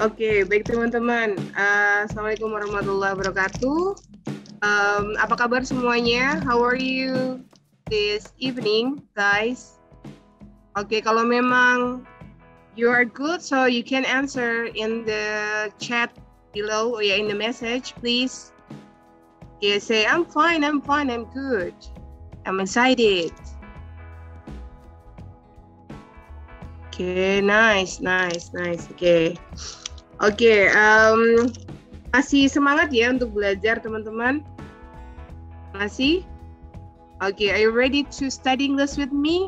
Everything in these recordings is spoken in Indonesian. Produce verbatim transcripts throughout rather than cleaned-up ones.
Oke, baik teman-teman. Uh, Assalamualaikum warahmatullahi wabarakatuh. Um, apa kabar semuanya? How are you this evening, guys? Oke, kalau memang you are good, so you can answer in the chat below or yeah, in the message, please. Okay, say I'm fine, I'm fine, I'm good. I'm excited. Okay, nice, nice, nice. Okay. Oke, okay, um, masih semangat ya untuk belajar teman-teman? Masih? Oke, okay, are you ready to study English with me?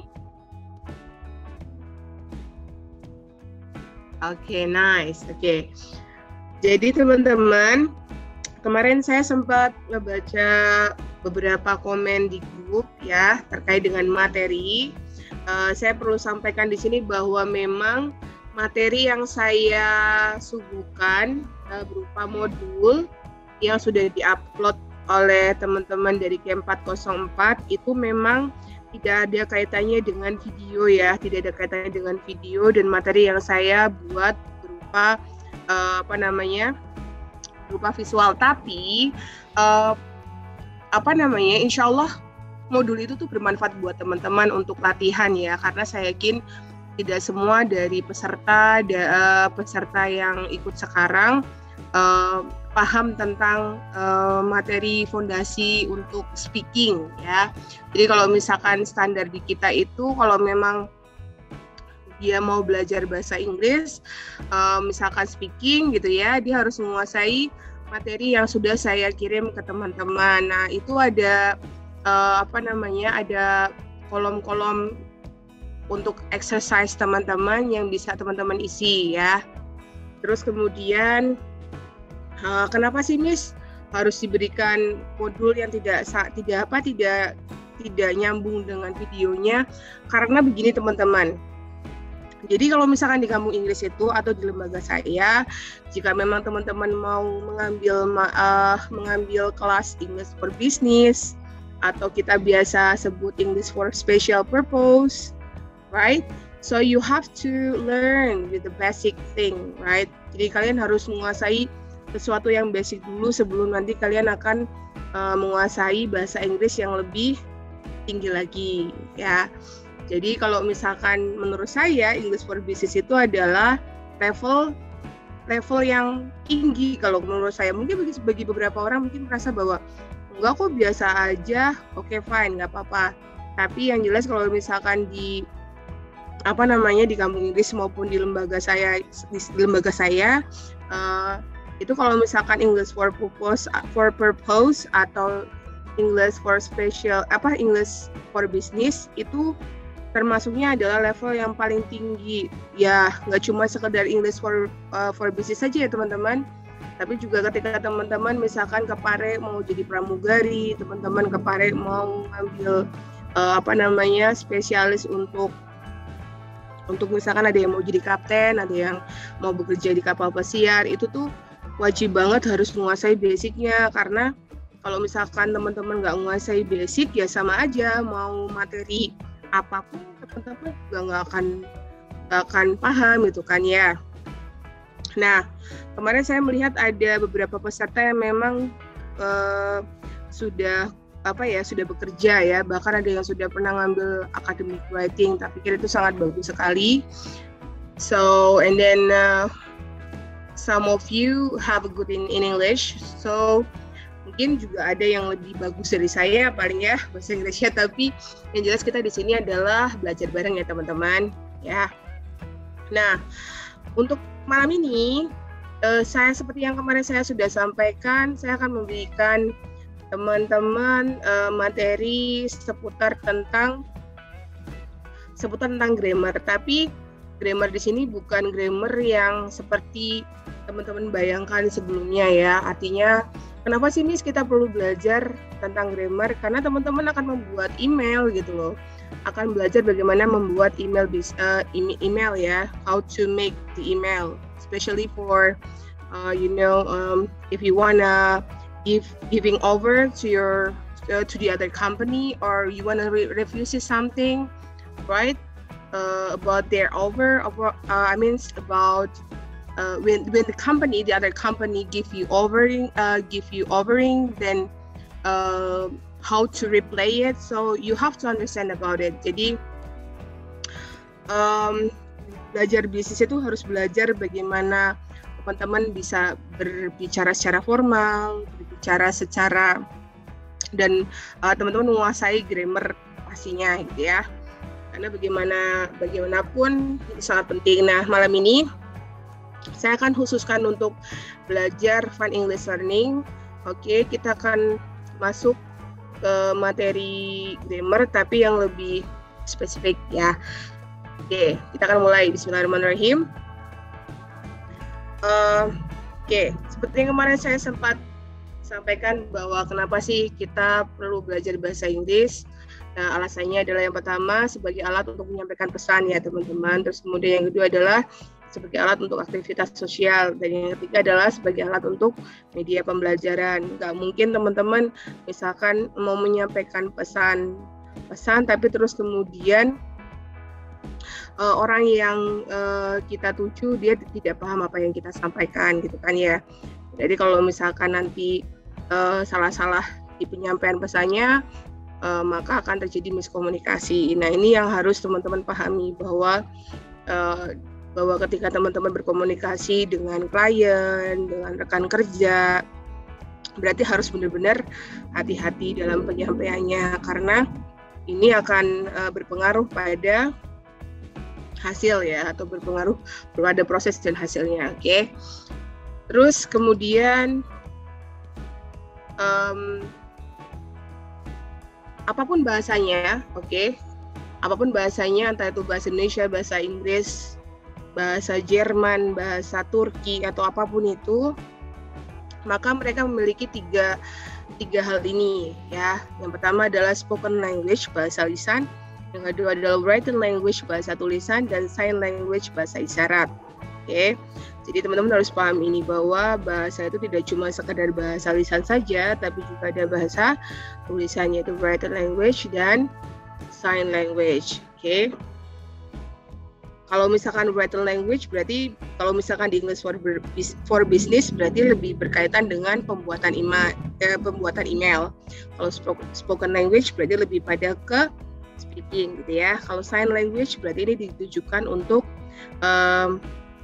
Oke, okay, nice. Oke, okay. Jadi teman-teman, kemarin saya sempat ngebaca beberapa komen di grup ya terkait dengan materi. Uh, saya perlu sampaikan di sini bahwa memang materi yang saya suguhkan uh, berupa modul yang sudah diupload oleh teman-teman dari K empat nol empat itu memang tidak ada kaitannya dengan video ya, tidak ada kaitannya dengan video dan materi yang saya buat berupa uh, apa namanya berupa visual. Tapi uh, apa namanya, insya Allah modul itu tuh bermanfaat buat teman-teman untuk latihan ya, karena saya yakin tidak semua dari peserta da, uh, peserta yang ikut sekarang uh, paham tentang uh, materi fondasi untuk speaking ya. Jadi kalau misalkan standar di kita itu kalau memang dia mau belajar bahasa Inggris, uh, misalkan speaking gitu ya, dia harus menguasai materi yang sudah saya kirim ke teman-teman. Nah itu ada uh, apa namanya ada kolom-kolom untuk exercise teman-teman yang bisa teman-teman isi ya. Terus kemudian uh, kenapa sih Miss harus diberikan modul yang tidak tidak apa tidak tidak nyambung dengan videonya? Karena begini teman-teman. Jadi kalau misalkan di kampung Inggris itu atau di lembaga saya, jika memang teman-teman mau mengambil uh, mengambil kelas English for Business atau kita biasa sebut English for Special Purpose, right? So you have to learn with the basic thing, right? Jadi kalian harus menguasai sesuatu yang basic dulu sebelum nanti kalian akan uh, menguasai bahasa Inggris yang lebih tinggi lagi, ya. Jadi kalau misalkan menurut saya English for Business itu adalah level level yang tinggi kalau menurut saya. Mungkin bagi, bagi beberapa orang mungkin merasa bahwa enggak kok biasa aja, oke okay, fine, nggak apa-apa. Tapi yang jelas kalau misalkan di apa namanya di kampung Inggris maupun di lembaga saya di lembaga saya uh, itu kalau misalkan English for purpose for purpose atau English for special apa English for business itu termasuknya adalah level yang paling tinggi ya, nggak cuma sekedar English for uh, for business saja ya teman-teman, tapi juga ketika teman-teman misalkan ke Pare mau jadi pramugari, teman-teman ke Pare mau ngambil uh, apa namanya spesialis untuk untuk misalkan ada yang mau jadi kapten, ada yang mau bekerja di kapal pesiar, itu tuh wajib banget harus menguasai basicnya, karena kalau misalkan teman-teman nggak menguasai basic ya sama aja mau materi apapun teman-teman juga nggak akan nggak akan paham gitu kan ya. Nah kemarin saya melihat ada beberapa peserta yang memang uh, sudah apa ya sudah bekerja ya, bahkan ada yang sudah pernah ngambil academic writing, tapi kira itu sangat bagus sekali. So and then uh, some of you have a good in, in English, so mungkin juga ada yang lebih bagus dari saya paling ya bahasa Inggrisnya, tapi yang jelas kita di sini adalah belajar bareng ya teman-teman ya. Nah untuk malam ini uh, saya seperti yang kemarin saya sudah sampaikan, saya akan memberikan teman-teman uh, materi seputar tentang seputar tentang grammar, tapi grammar di sini bukan grammar yang seperti teman-teman bayangkan sebelumnya ya. Artinya kenapa sih Miss kita perlu belajar tentang grammar? Karena teman-teman akan membuat email gitu loh, akan belajar bagaimana membuat email uh, email ya, how to make the email, especially for uh, you know um, if you wanna give giving over to your uh, to the other company, or you wanna re- refuse something, right? Uh, about their over, about, uh, I mean about uh, when when the company, the other company give you offering, uh, give you offering, then uh, how to replay it. So you have to understand about it. Jadi um, belajar bisnis itu harus belajar bagaimana teman-teman bisa berbicara secara formal, berbicara secara dan uh, teman-teman menguasai grammar pastinya gitu ya. Karena bagaimana bagaimanapun itu sangat penting. Nah, malam ini saya akan khususkan untuk belajar Fun English Learning. Oke, kita akan masuk ke materi grammar tapi yang lebih spesifik ya. Oke, kita akan mulai. Bismillahirrahmanirrahim. Uh, Oke, seperti yang kemarin saya sempat sampaikan bahwa kenapa sih kita perlu belajar bahasa Inggris. Nah, alasannya adalah yang pertama sebagai alat untuk menyampaikan pesan ya teman-teman. Terus kemudian yang kedua adalah sebagai alat untuk aktivitas sosial. Dan yang ketiga adalah sebagai alat untuk media pembelajaran. Nggak mungkin teman-teman misalkan mau menyampaikan pesan pesan tapi terus kemudian Uh, orang yang uh, kita tuju dia tidak paham apa yang kita sampaikan gitu kan ya. Jadi kalau misalkan nanti uh, salah-salah di penyampaian pesannya uh, maka akan terjadi miskomunikasi. Nah, ini yang harus teman-teman pahami bahwa uh, bahwa ketika teman-teman berkomunikasi dengan klien, dengan rekan kerja, berarti harus benar-benar hati-hati dalam penyampaiannya karena ini akan uh, berpengaruh pada hasil ya, atau berpengaruh pada proses dan hasilnya. Oke, okay? Terus kemudian um, apapun bahasanya, oke, okay? Apapun bahasanya, entah itu bahasa Indonesia, bahasa Inggris, bahasa Jerman, bahasa Turki atau apapun itu, maka mereka memiliki tiga tiga hal ini ya. Yang pertama adalah spoken language, bahasa lisan. Yang kedua adalah written language, bahasa tulisan, dan sign language, bahasa isyarat. Oke, okay? Jadi teman-teman harus paham ini bahwa bahasa itu tidak cuma sekedar bahasa lisan saja, tapi juga ada bahasa tulisan yaitu written language dan sign language. Oke, okay? Kalau misalkan written language berarti kalau misalkan di English for, for Business berarti lebih berkaitan dengan pembuatan email, eh, pembuatan email. Kalau spoken language berarti lebih pada ke speaking gitu ya. Kalau sign language berarti ini ditujukan untuk um,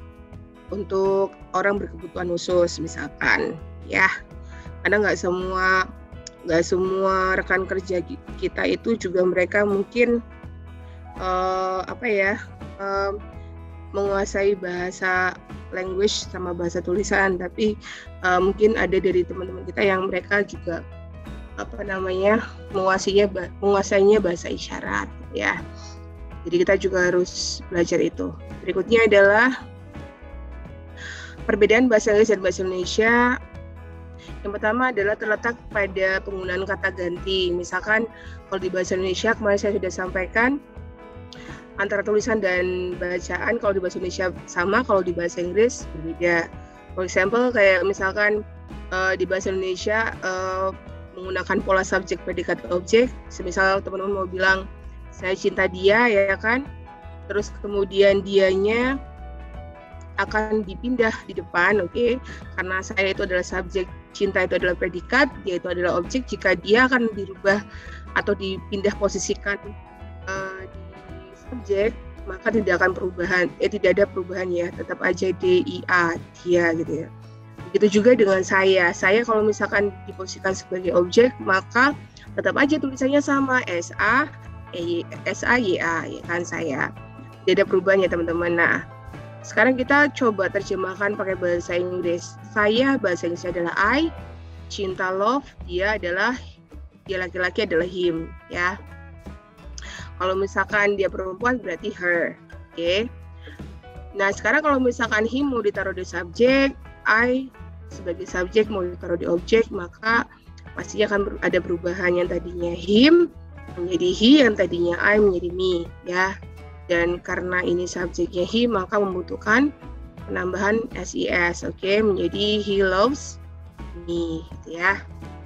untuk orang berkebutuhan khusus misalkan ya. Karena nggak semua nggak semua rekan kerja kita itu juga mereka mungkin uh, apa ya um, menguasai bahasa language sama bahasa tulisan, tapi uh, mungkin ada dari teman-teman kita yang mereka juga apa namanya menguasainya menguasainya bahasa isyarat ya. Jadi kita juga harus belajar itu. Berikutnya adalah perbedaan bahasa Inggris dan bahasa Indonesia. Yang pertama adalah terletak pada penggunaan kata ganti. Misalkan kalau di bahasa Indonesia kemarin saya sudah sampaikan antara tulisan dan bacaan kalau di bahasa Indonesia sama, kalau di bahasa Inggris berbeda. For example kayak misalkan uh, di bahasa Indonesia uh, menggunakan pola subjek predikat objek. Semisal teman-teman mau bilang saya cinta dia ya kan, terus kemudian dianya akan dipindah di depan, oke, okay? Karena saya itu adalah subjek, cinta itu adalah predikat, dia itu adalah objek. Jika dia akan dirubah atau dipindah posisikan uh, di subjek, maka tidak akan perubahan, eh tidak ada perubahan ya, tetap aja D I A dia gitu ya. Begitu juga dengan saya. Saya kalau misalkan diposisikan sebagai objek, maka tetap aja tulisannya sama S A E S A Y A ya kan saya. Tidak ada perubahan ya teman-teman. Nah, sekarang kita coba terjemahkan pakai bahasa Inggris. Saya bahasa Inggrisnya adalah I, cinta love, dia adalah dia laki-laki adalah him ya. Kalau misalkan dia perempuan berarti her. Oke. Okay? Nah, sekarang kalau misalkan him mau ditaruh di subjek, I sebagai subjek mau ditaruh di objek, maka pastinya akan ada perubahan. Yang tadinya him menjadi he, yang tadinya I menjadi me ya. Dan karena ini subjeknya he, maka membutuhkan penambahan ses, oke, okay? Menjadi he loves me gitu ya.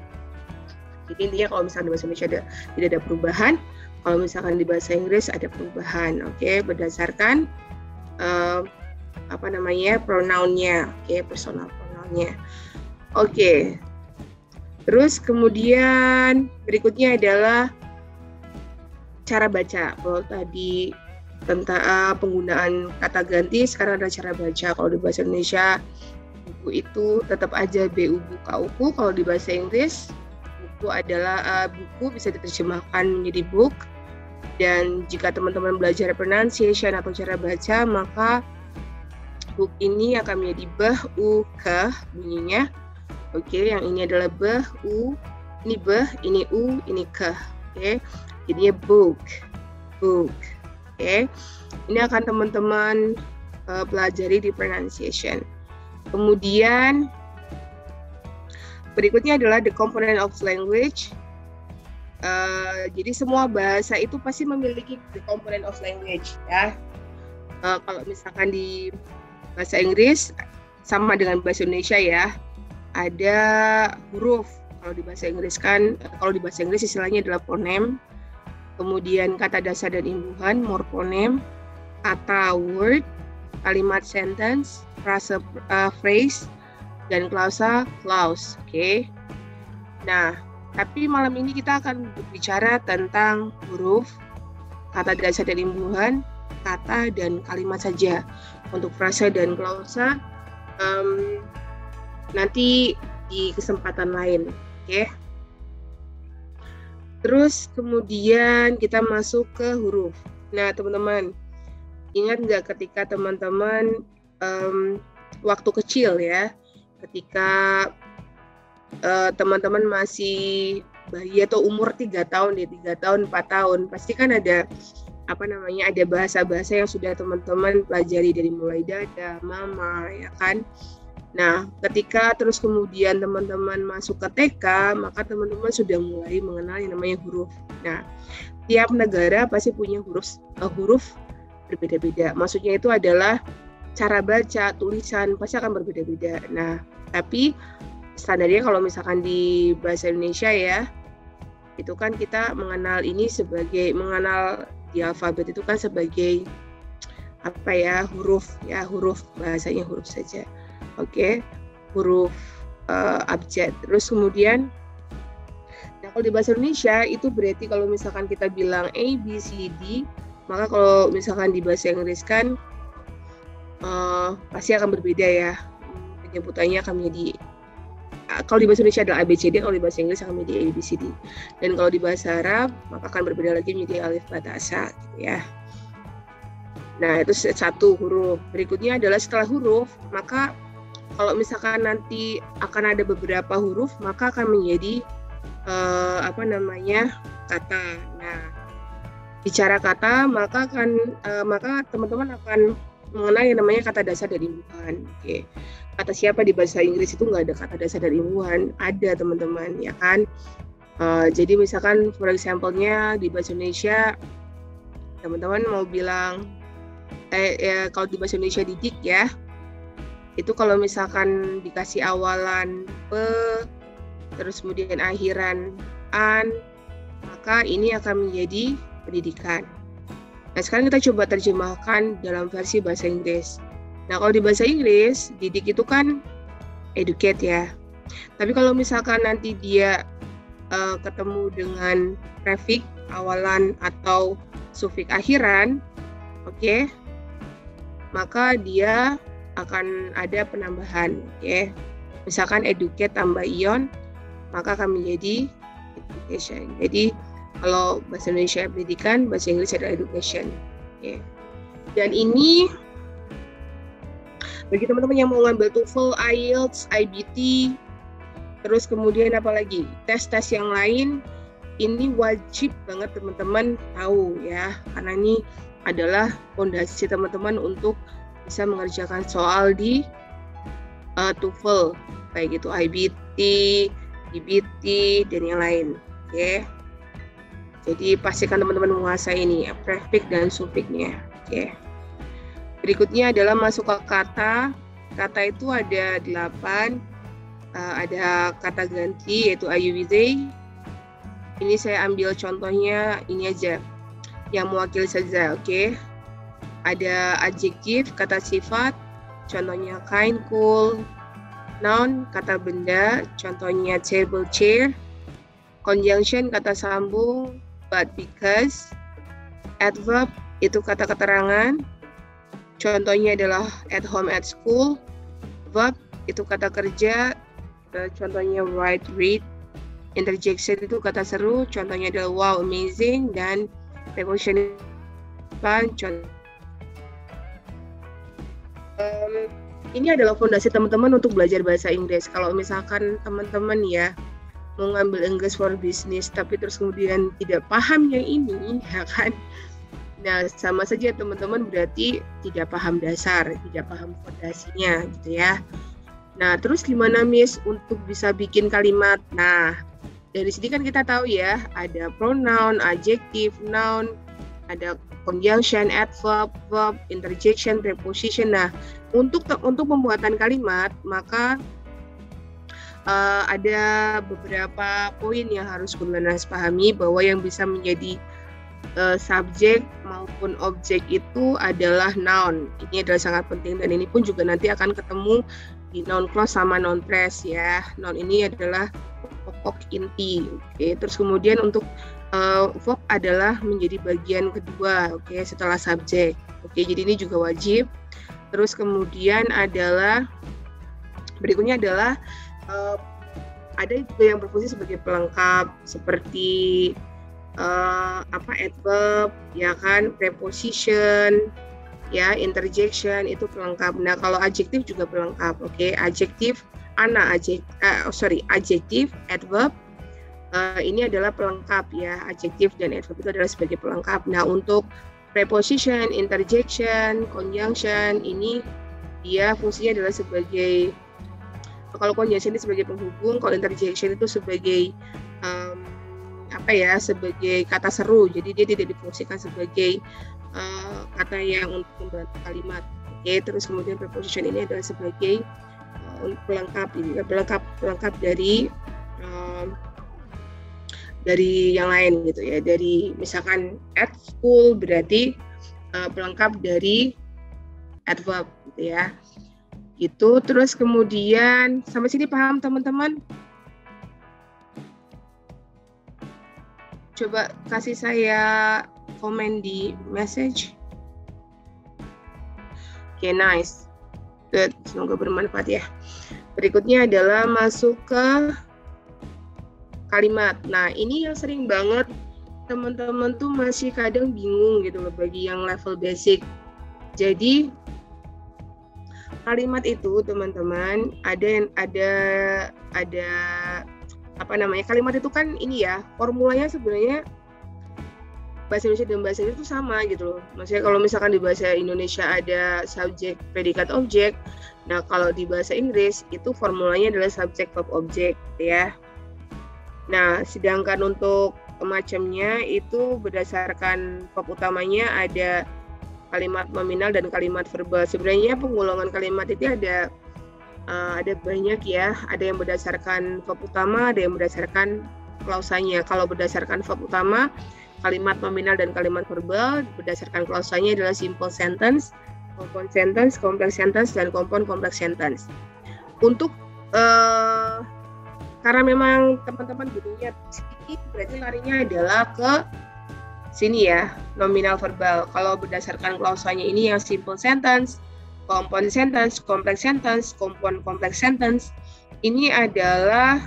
Jadi intinya kalau misalkan di bahasa Indonesia ada, tidak ada perubahan, kalau misalkan di bahasa Inggris ada perubahan, oke, okay? Berdasarkan uh, apa namanya pronounnya, oke, okay, personal pronounnya. Oke. Okay. Terus kemudian berikutnya adalah cara baca. Kalau tadi tentang uh, penggunaan kata ganti, sekarang ada cara baca. Kalau di bahasa Indonesia buku itu tetap aja B U B U K U K U. Kalau di bahasa Inggris buku adalah uh, buku bisa diterjemahkan menjadi book. Dan jika teman-teman belajar pronunciation atau cara baca, maka book ini akan menjadi beh u ke bunyinya. Oke, okay, yang ini adalah beh u, ini beh, ini u, ini ke. Oke, okay. Jadinya book, book. Oke, okay. Ini akan teman-teman uh, pelajari di pronunciation. Kemudian berikutnya adalah the component of language. Uh, jadi semua bahasa itu pasti memiliki the component of language, ya. Uh, kalau misalkan di bahasa Inggris sama dengan bahasa Indonesia ya. Ada huruf. Kalau di bahasa Inggris kan, kalau di bahasa Inggris istilahnya adalah fonem. Kemudian kata dasar dan imbuhan, morfonem, kata word, kalimat sentence, frase uh, phrase, dan klausa clause. Oke. Okay. Nah, tapi malam ini kita akan berbicara tentang huruf, kata dasar dan imbuhan, kata dan kalimat saja. Untuk frase dan klausa um, nanti di kesempatan lain, oke? Okay? Terus kemudian kita masuk ke huruf. Nah, teman-teman, ingat nggak ketika teman-teman um, waktu kecil ya, ketika uh, teman-teman masih bayi atau umur tiga tahun, ya tiga tahun, empat tahun, pasti kan ada apa namanya ada bahasa-bahasa yang sudah teman-teman pelajari dari mulai dada, mama, ya kan? Nah, ketika terus kemudian teman-teman masuk ke T K, maka teman-teman sudah mulai mengenal yang namanya huruf. Nah, tiap negara pasti punya huruf uh, huruf berbeda-beda. Maksudnya itu adalah cara baca, tulisan pasti akan berbeda-beda. Nah, tapi standarnya kalau misalkan di bahasa Indonesia ya, itu kan kita mengenal ini sebagai mengenal di alfabet itu kan sebagai apa ya huruf ya huruf bahasanya huruf saja. Oke, okay. Huruf uh, abjad. Terus kemudian, nah kalau di bahasa Indonesia itu berarti kalau misalkan kita bilang A, B, C, D, maka kalau misalkan di bahasa Inggris kan uh, pasti akan berbeda ya. Penyebutannya akan menjadi, uh, kalau di bahasa Indonesia adalah A, B, C, D, kalau di bahasa Inggris akan menjadi A, B, C, D. Dan kalau di bahasa Arab, maka akan berbeda lagi menjadi alif, ba, ta, sa, gitu ya. Nah, itu satu huruf. Berikutnya adalah setelah huruf, maka kalau misalkan nanti akan ada beberapa huruf, maka akan menjadi uh, apa namanya kata. Nah, bicara kata, maka akan uh, maka teman-teman akan mengenal yang namanya kata dasar dan imbuhan. Oke, kata siapa di bahasa Inggris itu nggak ada kata dasar dan imbuhan? Ada teman-teman, ya kan? Uh, jadi misalkan, for example-nya di bahasa Indonesia, teman-teman mau bilang, eh, ya, kalau di bahasa Indonesia didik ya. Itu kalau misalkan dikasih awalan pe, terus kemudian akhiran an, maka ini akan menjadi pendidikan. Nah, sekarang kita coba terjemahkan dalam versi bahasa Inggris. Nah, kalau di bahasa Inggris, didik itu kan educate ya. Tapi kalau misalkan nanti dia uh, ketemu dengan prefix awalan atau sufiks akhiran, oke, okay, maka dia akan ada penambahan, oke. Okay. Misalkan educate tambah ion, maka akan menjadi education. Jadi kalau bahasa Indonesia pendidikan, bahasa Inggris adalah education. Oke. Okay. Dan ini bagi teman-teman yang mau ngambil TOEFL, I E L T S, I B T, terus kemudian apa lagi? Tes-tes yang lain, ini wajib banget teman-teman tahu ya, karena ini adalah fondasi teman-teman untuk bisa mengerjakan soal di uh, TOEFL, kayak gitu I B T, I B T, dan yang lain. Oke, okay. Jadi pastikan teman-teman menguasai ini ya, prefix dan sufiksnya. Oke. Okay. Berikutnya adalah masuk ke kata. Kata itu ada delapan. Uh, ada kata ganti yaitu ayu they. Ini saya ambil contohnya ini aja, yang mewakili saja. Oke. Okay. Ada adjektif, kata sifat, contohnya kind, cool. Noun, kata benda, contohnya table, chair. Conjunction, kata sambung, but, because. Adverb, itu kata keterangan, contohnya adalah at home, at school. Verb, itu kata kerja, contohnya write, read. Interjection, itu kata seru, contohnya adalah wow, amazing. Dan preposition, contoh. Um, ini adalah fondasi teman-teman untuk belajar bahasa Inggris. Kalau misalkan teman-teman ya mau ngambil English for Business tapi terus kemudian tidak paham yang ini, ya kan? Nah, sama saja teman-teman berarti tidak paham dasar, tidak paham fondasinya gitu ya. Nah, terus gimana Miss untuk bisa bikin kalimat? Nah, dari sini kan kita tahu ya, ada pronoun, adjective, noun, ada conjunction, adverb, verb, interjection, preposition. Nah, untuk untuk pembuatan kalimat, maka uh, ada beberapa poin yang harus kalian harus pahami, bahwa yang bisa menjadi uh, subjek maupun objek itu adalah noun. Ini adalah sangat penting, dan ini pun juga nanti akan ketemu di noun clause sama noun phrase ya. Noun ini adalah pokok inti. Oke, terus kemudian untuk uh, verb adalah menjadi bagian kedua, oke, setelah subjek. Oke, jadi ini juga wajib. Terus kemudian adalah berikutnya adalah uh, ada juga yang berfungsi sebagai pelengkap seperti uh, apa adverb, ya kan, preposition, ya, interjection itu pelengkap. Nah, kalau adjektif juga pelengkap. Oke, adjektif, ana adjektif, uh, sorry, adjektif, adverb, uh, ini adalah pelengkap ya. Adjektif dan adverb itu adalah sebagai pelengkap. Nah, untuk preposition, interjection, conjunction ini dia fungsinya adalah sebagai, kalau conjunction ini sebagai penghubung, kalau interjection itu sebagai um, apa ya, sebagai kata seru. Jadi dia tidak difungsikan sebagai uh, kata yang untuk membantu kalimat. Oke, terus kemudian preposition ini adalah sebagai uh, pelengkap, ini pelengkap pelengkap dari um, dari yang lain gitu ya. Dari misalkan at school berarti uh, pelengkap dari adverb gitu ya. Gitu. Terus kemudian sampai sini paham teman-teman? Coba kasih saya komen di message. Oke, okay, nice. Good. Semoga bermanfaat ya. Berikutnya adalah masuk ke kalimat. Nah, ini yang sering banget teman-teman tuh masih kadang bingung gitu loh bagi yang level basic. Jadi kalimat itu teman-teman ada yang ada ada apa namanya? Kalimat itu kan ini ya, formulanya sebenarnya bahasa Indonesia dan bahasa Inggris itu sama gitu loh. Maksudnya kalau misalkan di bahasa Indonesia ada subjek, predikat, objek. Nah, kalau di bahasa Inggris itu formulanya adalah subjek, verb, objek gitu ya. Nah, sedangkan untuk macamnya itu berdasarkan verb utamanya ada kalimat nominal dan kalimat verbal. Sebenarnya penggolongan kalimat itu ada uh, ada banyak ya. Ada yang berdasarkan verb utama, ada yang berdasarkan klausanya. Kalau berdasarkan verb utama, kalimat nominal dan kalimat verbal. Berdasarkan klausanya adalah simple sentence, compound sentence, complex sentence, dan compound complex sentence. Untuk uh, karena memang teman-teman butuhnya sedikit, berarti larinya adalah ke sini ya, nominal verbal. Kalau berdasarkan klausanya ini yang simple sentence, compound sentence, complex sentence, compound complex sentence, ini adalah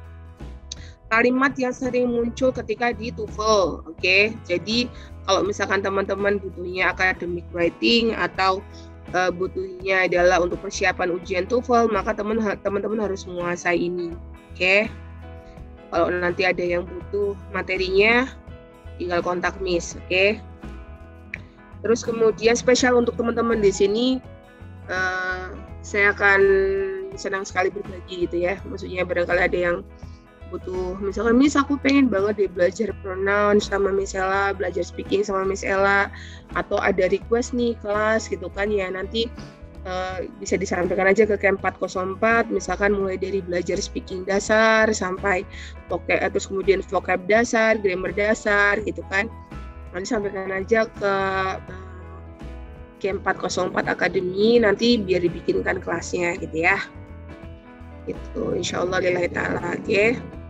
kalimat yang sering muncul ketika di TOEFL. Oke, okay? Jadi kalau misalkan teman-teman butuhnya academic writing atau uh, butuhnya adalah untuk persiapan ujian TOEFL, maka teman-teman harus menguasai ini. Oke, okay. Kalau nanti ada yang butuh materinya, tinggal kontak Miss. Oke. Okay. Terus kemudian spesial untuk teman-teman di sini, uh, saya akan senang sekali berbagi gitu ya. Maksudnya barangkali ada yang butuh, misalkan Miss aku pengen banget deh belajar pronoun sama Miss Ella, belajar speaking sama Miss Ella, atau ada request nih kelas gitu kan ya, nanti Uh, bisa disampaikan aja ke camp empat nol empat, misalkan mulai dari belajar speaking dasar sampai vocab, terus kemudian vocab dasar, grammar dasar gitu kan. Nanti sampaikan aja ke uh, K empat nol empat Academy, nanti biar dibikinkan kelasnya gitu ya. Itu insyaallah lillahi ta'ala. Oke. Okay.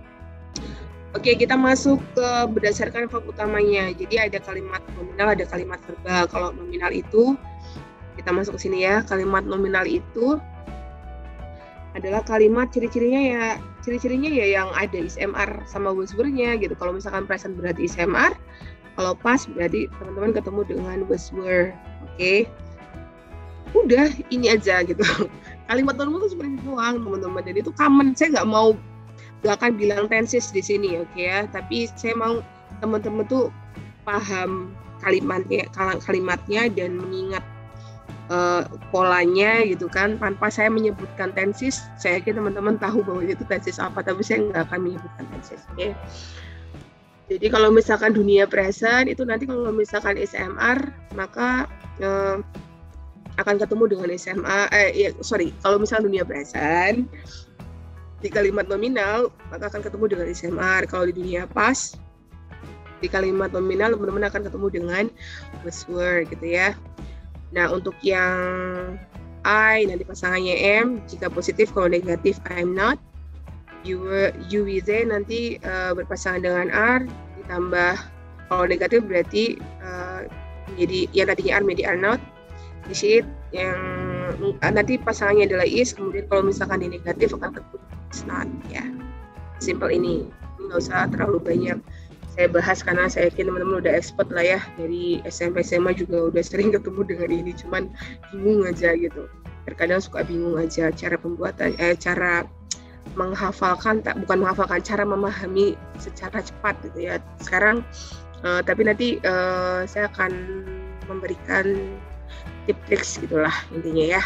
Oke, kita masuk ke berdasarkan verb utamanya. Jadi ada kalimat nominal, ada kalimat verbal. Kalau nominal itu, kita masuk ke sini ya. Kalimat nominal itu adalah kalimat ciri-cirinya ya, ciri-cirinya ya yang ada is em ar sama was were-nya gitu. Kalau misalkan present berarti is em ar, kalau past berarti teman-teman ketemu dengan was were. Oke. Udah, ini aja gitu. Kalimat nominal itu seperti itu doang, teman-teman. Dan itu common. Saya nggak mau gak akan bilang tenses di sini, oke okay, ya. Tapi saya mau teman-teman tuh paham kalimatnya, kalimatnya dan mengingat uh, polanya gitu kan. Tanpa saya menyebutkan tenses, saya yakin teman-teman tahu bahwa itu tenses apa. Tapi saya nggak akan menyebutkan tenses, oke. Okay? Jadi kalau misalkan dunia present itu nanti kalau misalkan is em ar maka uh, akan ketemu dengan is em ar. Eh, ya, sorry, kalau misalkan dunia present di kalimat nominal maka akan ketemu dengan is em ar. Kalau di dunia past di kalimat nominal teman-teman akan ketemu dengan was were gitu ya. Nah untuk yang I nanti pasangannya am, jika positif. Kalau negatif I'm not. You were, you with they nanti uh, berpasangan dengan are, ditambah kalau negatif berarti uh, menjadi yang tadinya are menjadi are not. Di sheet yang nanti pasangannya adalah is, kemudian kalau misalkan di negatif akan ketemu is not ya. Simple ini. Ini nggak usah terlalu banyak saya bahas karena saya yakin teman-teman udah expert lah ya, dari S M P S M A juga udah sering ketemu dengan ini, cuman bingung aja gitu. Terkadang suka bingung aja cara pembuatan, eh cara menghafalkan, tak bukan menghafalkan, cara memahami secara cepat gitu ya. Sekarang, uh, tapi nanti uh, saya akan memberikan tips gitulah intinya ya.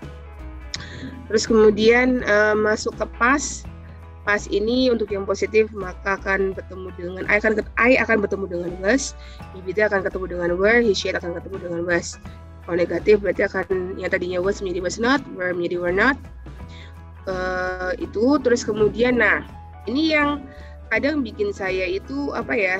Terus kemudian uh, masuk ke past. Past ini untuk yang positif maka akan bertemu dengan I akan I akan bertemu dengan was, he akan ketemu dengan were, he she akan ketemu dengan was. Kalau negatif berarti akan yang tadinya was menjadi was not, were menjadi were not. Uh, itu terus kemudian nah ini yang kadang bikin saya itu apa ya,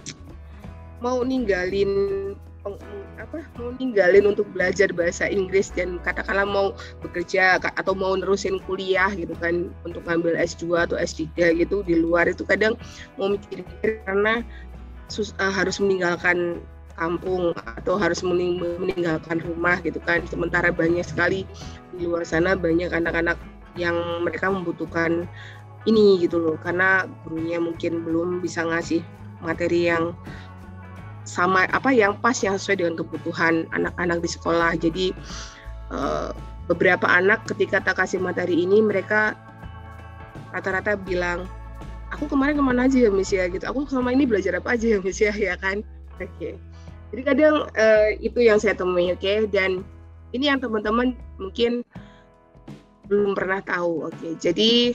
mau ninggalin apa mau ninggalin untuk belajar bahasa Inggris dan katakanlah mau bekerja atau mau nerusin kuliah gitu kan, untuk ngambil S dua atau S tiga gitu di luar, itu kadang mau mikir-mikir karena sus, uh, harus meninggalkan kampung atau harus mening meninggalkan rumah gitu kan. Sementara banyak sekali di luar sana banyak anak-anak yang mereka membutuhkan ini gitu loh, karena gurunya mungkin belum bisa ngasih materi yang sama apa yang pas yang sesuai dengan kebutuhan anak-anak di sekolah. Jadi uh, beberapa anak ketika tak kasih materi ini mereka rata-rata bilang, aku kemarin kemana aja ya Miss ya gitu, aku selama ini belajar apa aja ya Miss ya, ya kan. Oke okay. Jadi kadang uh, itu yang saya temui, oke okay? Dan ini yang teman-teman mungkin belum pernah tahu. Oke okay. Jadi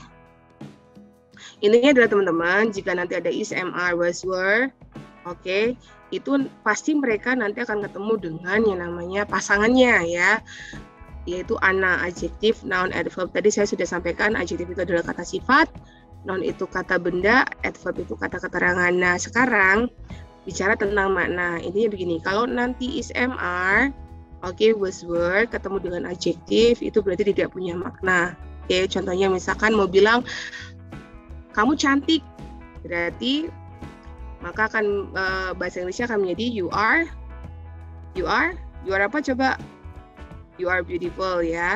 intinya adalah teman-teman, jika nanti ada is, am, are, was, were, oke okay, itu pasti mereka nanti akan ketemu dengan yang namanya pasangannya ya, yaitu ana, adjektif, noun, adverb. Tadi saya sudah sampaikan adjektif itu adalah kata sifat, noun itu kata benda, adverb itu kata keterangan. Nah sekarang bicara tentang makna. Intinya begini, kalau nanti is, am, are, oke, okay, was, were ketemu dengan adjektif itu berarti tidak punya makna. Oke okay, contohnya misalkan mau bilang kamu cantik, berarti maka akan uh, bahasa Inggrisnya akan menjadi you are, you are, you are apa coba? You are beautiful ya.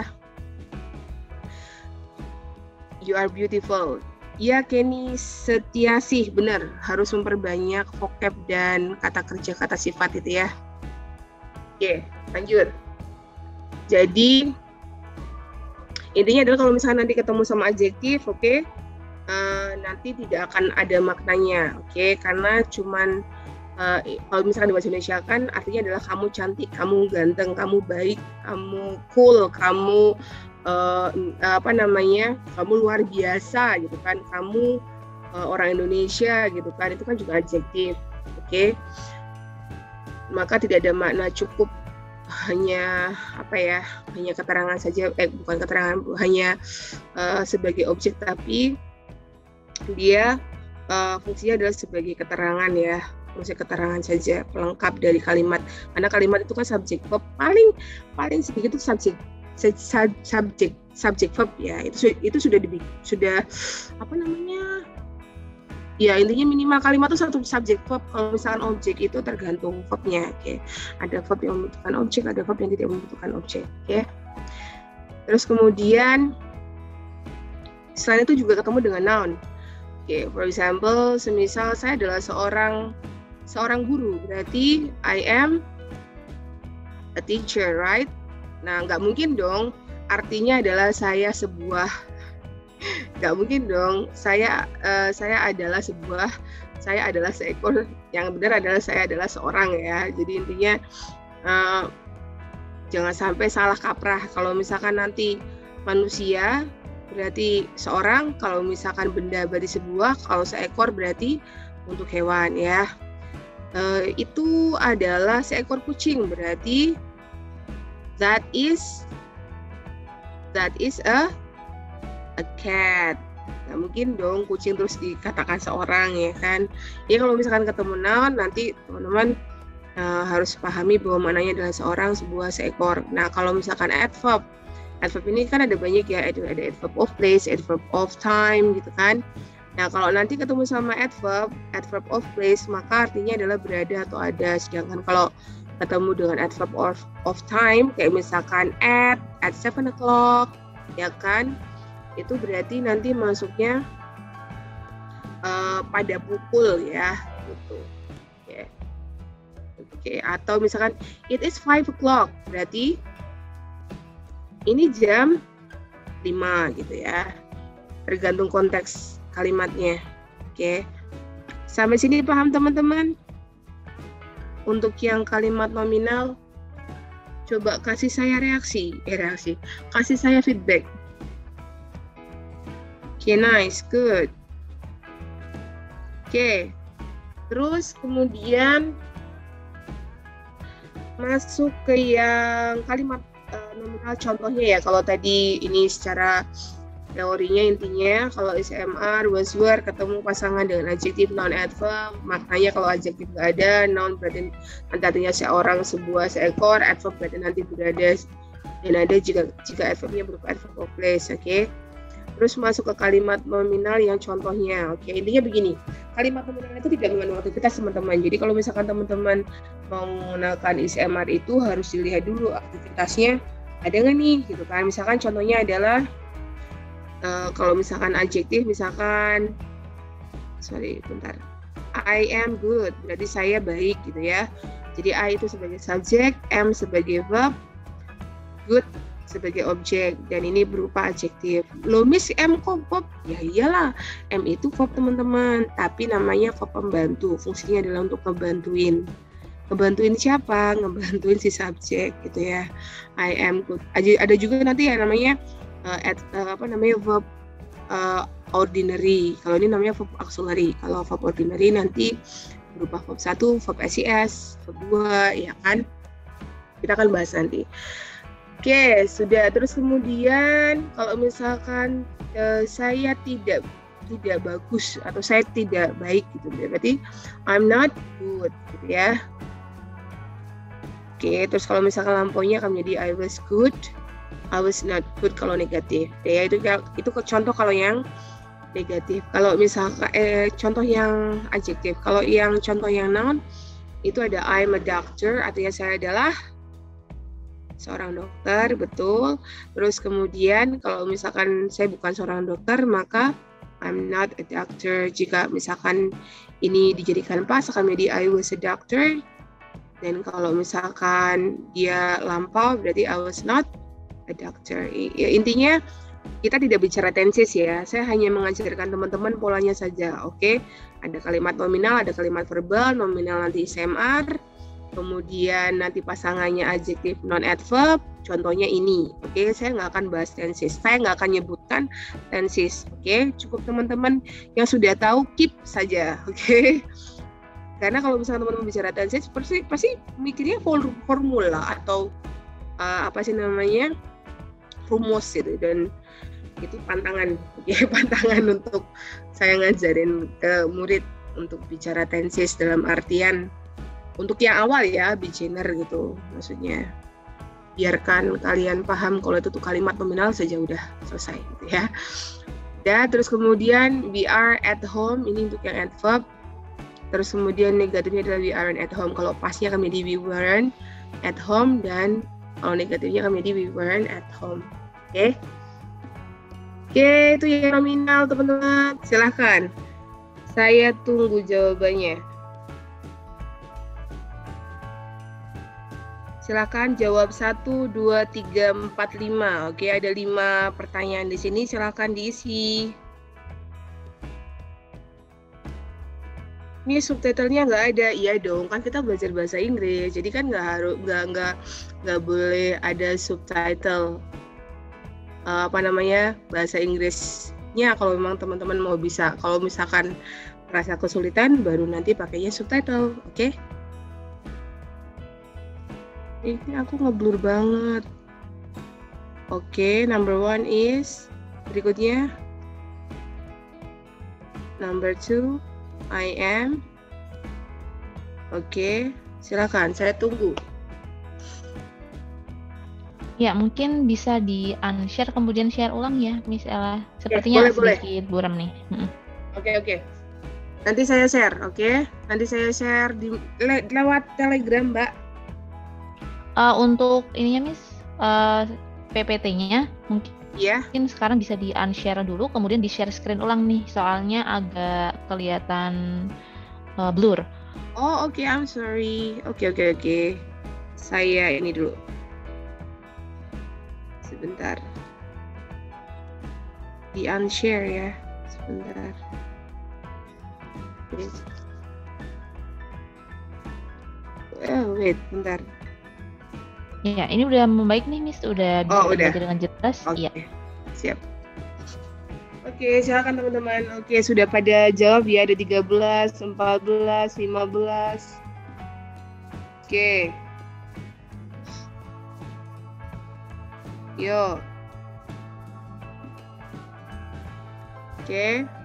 You are beautiful. Ya Kenny Setiasih, benar, harus memperbanyak vocab dan kata kerja, kata sifat itu ya. Oke, lanjut. Jadi intinya adalah kalau misalnya nanti ketemu sama adjektif, oke, okay, Uh, nanti tidak akan ada maknanya, oke, okay? Karena cuman uh, kalau misalkan di bahasa Indonesia kan artinya adalah kamu cantik, kamu ganteng, kamu baik, kamu cool, kamu uh, apa namanya, kamu luar biasa gitu kan, kamu uh, orang Indonesia gitu kan, itu kan juga adjektif, oke, okay? Maka tidak ada makna, cukup hanya apa ya, hanya keterangan saja, eh bukan keterangan, hanya uh, sebagai objek, tapi dia uh, fungsinya adalah sebagai keterangan ya. fungsi keterangan saja pelengkap dari kalimat. Karena kalimat itu kan subjek verb, paling paling sedikit itu subjek subjek subjek verb ya. Itu itu sudah di, sudah apa namanya? Ya intinya minimal kalimat itu satu subjek verb. Kalau misalkan objek itu tergantung verbnya. Oke, ada verb yang membutuhkan objek, ada verb yang tidak membutuhkan objek. Oke. Terus kemudian selain itu juga ketemu dengan noun. Oke, for example, semisal saya adalah seorang seorang guru, berarti I am a teacher, right? Nah, nggak mungkin dong. Artinya adalah saya sebuah nggak mungkin dong saya uh, saya adalah sebuah saya adalah seekor, yang benar adalah saya adalah seorang ya. Jadi intinya uh, jangan sampai salah kaprah. Kalau misalkan nanti manusia berarti seorang, kalau misalkan benda berarti sebuah, kalau seekor berarti untuk hewan ya. Uh, itu adalah seekor kucing, berarti that is that is a a cat. Nah, mungkin dong kucing terus dikatakan seorang ya kan. Ya kalau misalkan ketemu noun, nanti teman-teman uh, harus pahami bahwa maknanya adalah seorang, sebuah, seekor. Nah kalau misalkan adverb, adverb ini kan ada banyak ya, ada, ada adverb of place, adverb of time gitu kan. Nah kalau nanti ketemu sama adverb, adverb of place, maka artinya adalah berada atau ada. Sedangkan kalau ketemu dengan adverb of, of time, kayak misalkan at, at seven o'clock, ya kan, itu berarti nanti masuknya uh, pada pukul ya, gitu. Oke, okay. Atau misalkan it is five o'clock, berarti ini jam lima gitu ya. Tergantung konteks kalimatnya. Oke, okay. Sampai sini paham teman-teman? Untuk yang kalimat nominal, coba kasih saya reaksi, eh reaksi, kasih saya feedback. Oke, okay, nice, good. Oke, okay. Terus kemudian masuk ke yang kalimat uh, nominal contohnya ya. Kalau tadi ini secara teorinya intinya kalau S M R, buzzword ketemu pasangan dengan adjektif, noun, adverb, maknanya kalau adjektif nggak ada, noun berarti nanti artinya seorang, sebuah, seekor, adverb berarti nanti berada dan ada jika jika adverbnya berupa adverb of place. Oke. Okay? Terus masuk ke kalimat nominal yang contohnya. Oke, okay, intinya begini. Kalimat nominal itu tidak mengandung aktivitas teman-teman. Jadi kalau misalkan teman-teman mau menggunakan S M R itu harus dilihat dulu aktivitasnya ada nggak nih, gitu kan. Misalkan contohnya adalah uh, kalau misalkan adjektif, misalkan sorry, bentar. I am good, berarti saya baik gitu ya. Jadi I itu sebagai subjek, am sebagai verb, good sebagai objek, dan ini berupa adjektif. Loh miss, M kok verb? Ya iyalah, M itu verb teman-teman, tapi namanya verb pembantu. Fungsinya adalah untuk ngebantuin. Ngebantuin siapa? Ngebantuin si subjek gitu ya. I am good. Ada juga nanti yang namanya uh, at, uh, apa namanya verb uh, ordinary. Kalau ini namanya verb auxiliary. Kalau verb ordinary nanti berupa verb satu, verb S I S, verb dua, ya kan? Kita akan bahas nanti. Oke, sudah. Terus kemudian kalau misalkan uh, saya tidak tidak bagus atau saya tidak baik gitu, berarti I'm not good gitu ya. Oke, terus kalau misalkan lampunya akan menjadi I was good, I was not good kalau negatif. Ya itu itu contoh kalau yang negatif. Kalau misalkan eh, contoh yang adjektif. Kalau yang contoh yang noun itu ada I'm a doctor, artinya saya adalah seorang dokter, betul. Terus kemudian kalau misalkan saya bukan seorang dokter, maka I'm not a doctor. Jika misalkan ini dijadikan pas akan menjadi I was a doctor. Dan kalau misalkan dia lampau berarti I was not a doctor. Ya, intinya kita tidak bicara tenses ya. Saya hanya mengajarkan teman-teman polanya saja. Oke, ada kalimat nominal, ada kalimat verbal. Nominal nanti S M R. Kemudian nanti pasangannya adjektif non adverb, contohnya ini. Oke, saya nggak akan bahas tenses, saya nggak akan nyebutkan tenses. Oke, cukup teman-teman yang sudah tahu keep saja. Oke, karena kalau misalnya teman-teman bicara tenses, pasti pasti mikirnya formula atau uh, apa sih namanya rumus gitu, dan itu pantangan, ya pantangan untuk saya ngajarin ke murid untuk bicara tenses dalam artian untuk yang awal ya, beginner gitu maksudnya. Biarkan kalian paham kalau itu tuh kalimat nominal saja udah selesai gitu ya. Ya, terus kemudian we are at home, ini untuk yang adverb. Terus kemudian negatifnya adalah we aren't at home. Kalau pasnya akan menjadi we weren't at home, dan kalau negatifnya akan menjadi we weren't at home. Oke. Okay? Oke, okay, itu yang nominal teman-teman. Silahkan. Saya tunggu jawabannya. Silakan jawab satu, dua, tiga, empat, lima. Oke, ada lima pertanyaan di sini. Silakan diisi. Ini subtitlenya nggak ada, iya dong. Kan kita belajar bahasa Inggris, jadi kan nggak harus nggak nggak nggak boleh ada subtitle. Uh, apa namanya bahasa Inggrisnya kalau memang teman-teman mau bisa. Kalau misalkan merasa kesulitan, baru nanti pakainya subtitle. Oke? Okay? Ini aku ngeblur banget. Oke, okay, number one is berikutnya. Number two, I am. Oke, okay, silakan. Saya tunggu. Ya, mungkin bisa di unshare kemudian share ulang ya, Miss Ella. Ya, Sepertinya boleh, sedikit boleh. buram nih. Oke, okay, oke. Okay. Nanti saya share, oke? Okay? Nanti saya share di le lewat Telegram, Mbak. Uh, untuk ininya Miss, uh, P P T-nya mungkin yeah. mungkin sekarang bisa di unshare dulu, kemudian di share screen ulang nih, soalnya agak kelihatan uh, blur. Oh oke, okay, I'm sorry. Oke okay, oke okay, oke. Okay. Saya ini dulu. Sebentar. Di unshare ya. Sebentar. Okay. Oh wait, bentar. Ya, ini udah membaik nih, Miss. Udah bisa oh, udah. dengan jelas. Oke, okay. Siap. Oke, silakan teman-teman. Oke, sudah pada jawab ya. Ada tiga belas, empat belas, lima belas. Oke. Yo. Oke.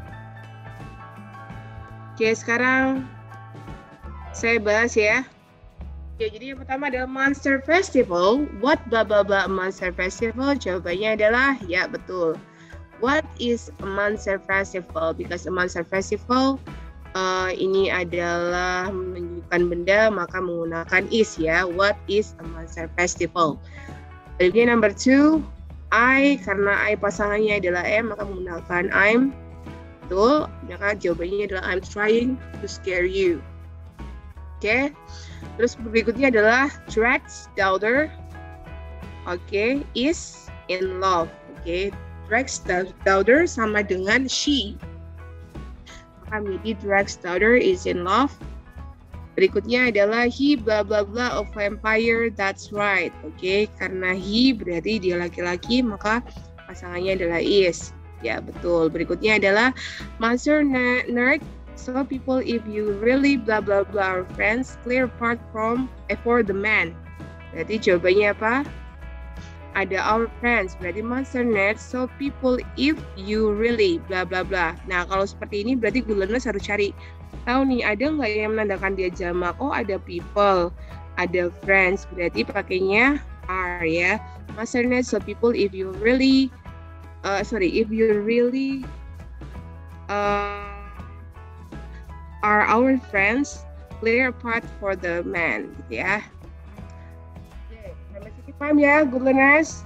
Oke, sekarang saya bahas ya. Oke, jadi yang pertama adalah Monster Festival. What blah blah blah Monster Festival? Jawabannya adalah ya betul. What is a Monster Festival? Because a Monster Festival uh, ini adalah menunjukkan benda, maka menggunakan is ya. What is a Monster Festival? Berikutnya number two, I, karena I pasangannya adalah am, maka menggunakan I'm. Betul, maka jawabannya adalah I'm trying to scare you. Oke. Okay. Terus berikutnya adalah Drax daughter. Oke, okay. Is in love. Oke, okay. Drax daughter sama dengan she. Maka menjadi Drax daughter is in love. Berikutnya adalah he blah blah blah of vampire. That's right. Oke, okay. Karena he berarti dia laki-laki, maka pasangannya adalah is. Ya, betul. Berikutnya adalah Monster Nerd. So people, if you really blah blah blah our friends, clear apart from eh, for the man. Berarti jawabannya apa? Ada our friends, berarti Monster Nerd. So people, if you really blah blah blah. Nah kalau seperti ini berarti Gulenas harus cari tahu nih ada nggak yang menandakan dia jamak. Oh ada people, ada friends, berarti pakainya are ya. Monster Nerd. So people, if you really, uh, sorry, if you really. Uh, are our friends, clear apart for the man, gitu ya. Oke, sampai sini paham ya, good learners?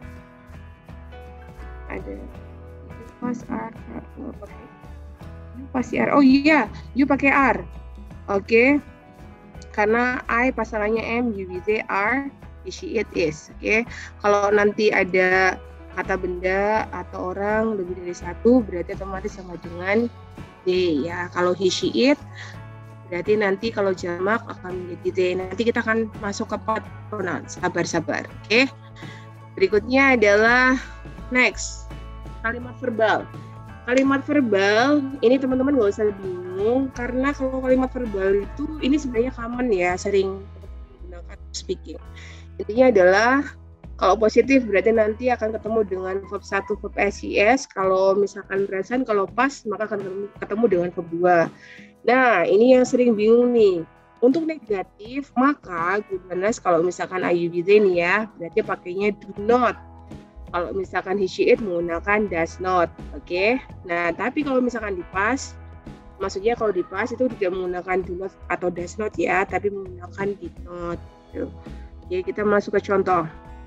Ada pas R, oh, pakai pasti R. Oh iya, you pakai R. Oke, okay. Karena I pasangannya M, you bisa R, she, it, is. Oke, okay. Kalau nanti ada kata benda atau orang lebih dari satu, berarti otomatis sama dengan D ya. Kalau he, she, it berarti nanti kalau jamak akan menjadi D. Nanti kita akan masuk ke part pronoun. Sabar-sabar. Oke. Okay? Berikutnya adalah next. Kalimat verbal. Kalimat verbal ini teman-teman nggak usah bingung karena kalau kalimat verbal itu ini sebenarnya common ya, sering digunakan speaking. Intinya adalah Kalau positif berarti nanti akan ketemu dengan verb satu, verb S I S. Kalau misalkan present, kalau past, maka akan ketemu dengan verb dua. Nah, ini yang sering bingung nih. Untuk negatif, maka goodness kalau misalkan I U B Z nih ya, berarti pakainya do not. Kalau misalkan he, she, it menggunakan does not. Oke. Okay? Nah, tapi kalau misalkan di past, maksudnya kalau di past itu tidak menggunakan do not atau does not ya, tapi menggunakan did not. Oke, okay, kita masuk ke contoh.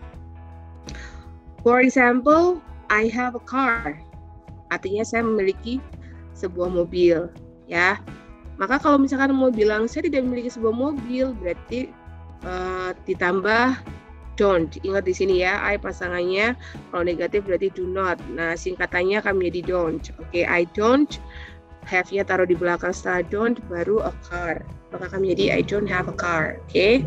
For example, I have a car. Artinya saya memiliki sebuah mobil, ya. Maka kalau misalkan mau bilang saya tidak memiliki sebuah mobil, berarti uh, ditambah don't. Ingat di sini ya, I pasangannya. Kalau negatif berarti do not. Nah, singkatannya akan menjadi don't. Oke, okay, I don't have-nya taruh di belakang setelah don't, baru a car. Maka akan menjadi I don't have a car. Oke. Okay?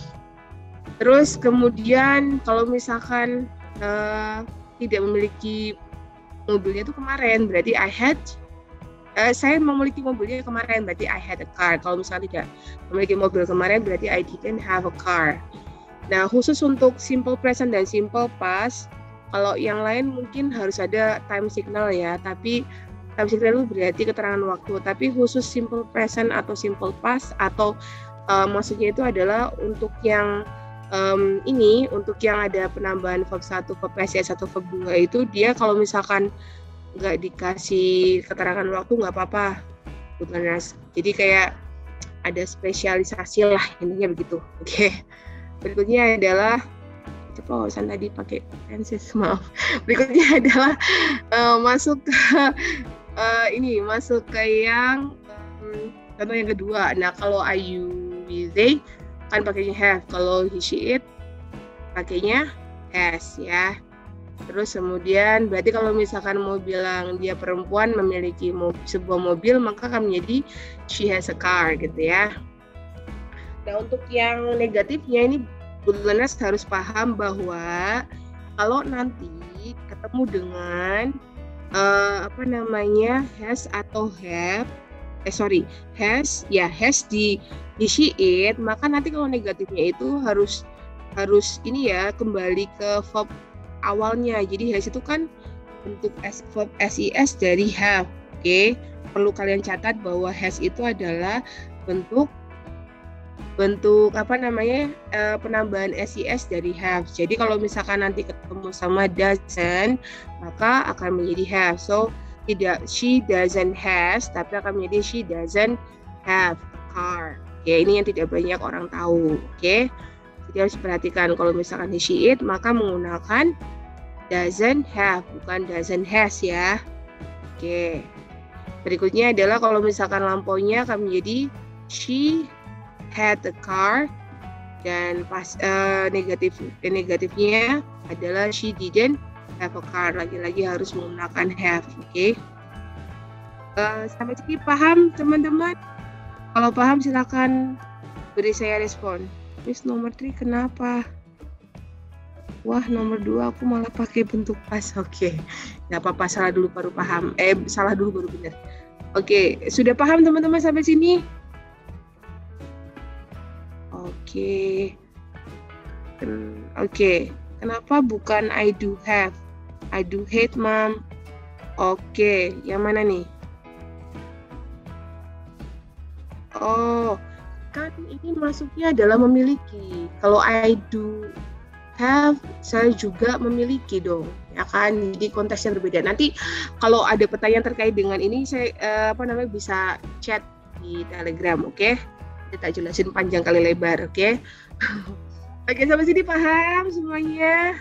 Terus kemudian kalau misalkan Uh, tidak memiliki mobilnya itu kemarin, berarti I had uh, saya memiliki mobilnya kemarin, berarti I had a car. Kalau misalnya tidak memiliki mobil kemarin, berarti I didn't have a car. Nah, khusus untuk simple present dan simple past, kalau yang lain mungkin harus ada time signal ya, tapi time signal itu berarti keterangan waktu. Tapi khusus simple present atau simple past atau uh, maksudnya itu adalah untuk yang Um, ini untuk yang ada penambahan verb satu, verb S I S satu, verb dua itu dia kalau misalkan nggak dikasih keterangan waktu nggak apa-apa. Jadi kayak ada spesialisasi lah intinya begitu. Oke. Okay. Berikutnya adalah keceplosan tadi pakai pensil, maaf. Berikutnya adalah uh, masuk ke uh, ini masuk ke yang um, contoh yang kedua. Nah, kalau I U B Z kan pakainya have, kalau he, she, it pakainya has ya. Terus kemudian berarti kalau misalkan mau bilang dia perempuan memiliki mobil, sebuah mobil, maka akan menjadi she has a car gitu ya. Nah, untuk yang negatifnya ini Bulenas harus paham bahwa kalau nanti ketemu dengan uh, apa namanya has atau have eh sorry has ya has di di she, it, maka nanti kalau negatifnya itu harus harus ini ya kembali ke verb awalnya. Jadi has itu kan bentuk S, verb S I S dari have. Oke, okay? Perlu kalian catat bahwa has itu adalah bentuk bentuk apa namanya uh, penambahan S I S dari have. Jadi kalau misalkan nanti ketemu sama doesn't, maka akan menjadi have. So tidak she doesn't has, tapi akan menjadi she doesn't have a car. Ya, ini yang tidak banyak orang tahu. Oke, okay? Jadi harus perhatikan kalau misalkan he, she, it, maka menggunakan doesn't have, bukan doesn't has ya. Oke. Okay. Berikutnya adalah kalau misalkan lampaunya akan menjadi she had a car, dan pas uh, negatif negatifnya adalah she didn't have a car. Lagi-lagi harus menggunakan have. Oke. Okay? Uh, sampai sini paham teman-teman? Kalau paham silakan beri saya respon. Miss nomor tiga kenapa? Wah, nomor dua aku malah pakai bentuk pas. Oke. Okay. Gak apa-apa, salah dulu baru paham. Eh, salah dulu baru benar. Oke, okay. Sudah paham teman-teman sampai sini? Oke. Okay. Oke. Okay. Kenapa bukan I do have? I do hate, Mom. Oke, okay. Yang mana nih? Oh, kan ini masuknya adalah memiliki. Kalau I do have, saya juga memiliki dong, ya kan? Jadi konteksnya berbeda. Nanti kalau ada pertanyaan terkait dengan ini, saya eh, apa namanya bisa chat di Telegram, oke? Okay? Kita jelasin panjang kali lebar, oke? Okay? Oke, sampai sini paham semuanya?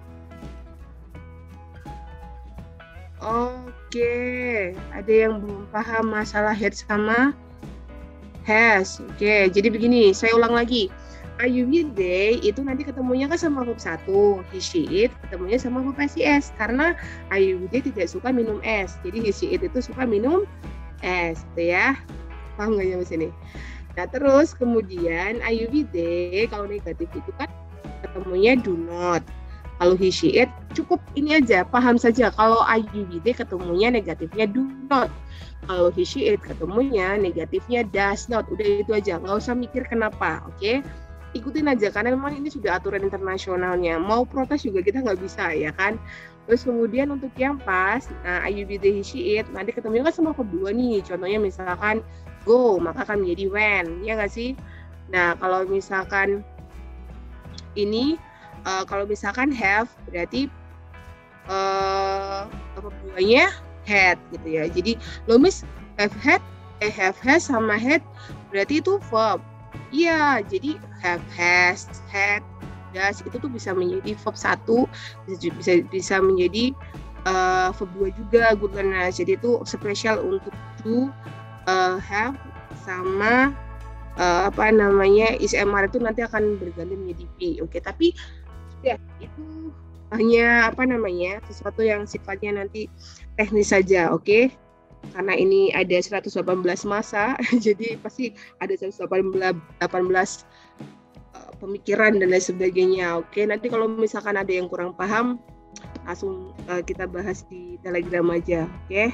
Oke, ada yang belum paham masalah had sama has. Oke, jadi begini, saya ulang lagi. I U B Z itu nanti ketemunya kan sama verb satu, he, she, it ketemunya sama verb S I S, karena I U B Z tidak suka minum es, jadi he, she, it itu suka minum es, gitu ya. Paham nggak ya Mas ini? Nah, terus kemudian I U B Z kalau negatif itu kan ketemunya do not. Kalau he, she, it cukup ini aja, paham saja. Kalau I U B Z ketemunya negatifnya do not. Kalau he, she, it ketemunya negatifnya does not. Udah itu aja, nggak usah mikir kenapa, oke? Okay? ikutin aja karena memang ini sudah aturan internasionalnya. Mau protes juga kita nggak bisa ya kan. Terus kemudian untuk yang pas, nah I, you, be, they, he, she, it, nanti ketemu kan sama verb dua nih. Contohnya misalkan go, maka akan menjadi when, ya nggak sih? Nah kalau misalkan ini, uh, kalau misalkan have, berarti uh, verb duanya had gitu ya. Jadi lo miss have had, eh have has sama had, berarti itu verb. Iya, jadi have, has, had, does itu tuh bisa menjadi verb satu, bisa bisa, bisa menjadi uh, verb dua juga good learners. Jadi itu spesial untuk do, uh, have sama uh, apa namanya is M R itu nanti akan berganti menjadi be. Oke, tapi sudah itu hanya apa namanya sesuatu yang sifatnya nanti teknis saja, oke? Karena ini ada seratus delapan belas masa, jadi pasti ada seratus delapan belas uh, pemikiran dan lain sebagainya. Oke, nanti kalau misalkan ada yang kurang paham, langsung uh, kita bahas di Telegram aja. Oke,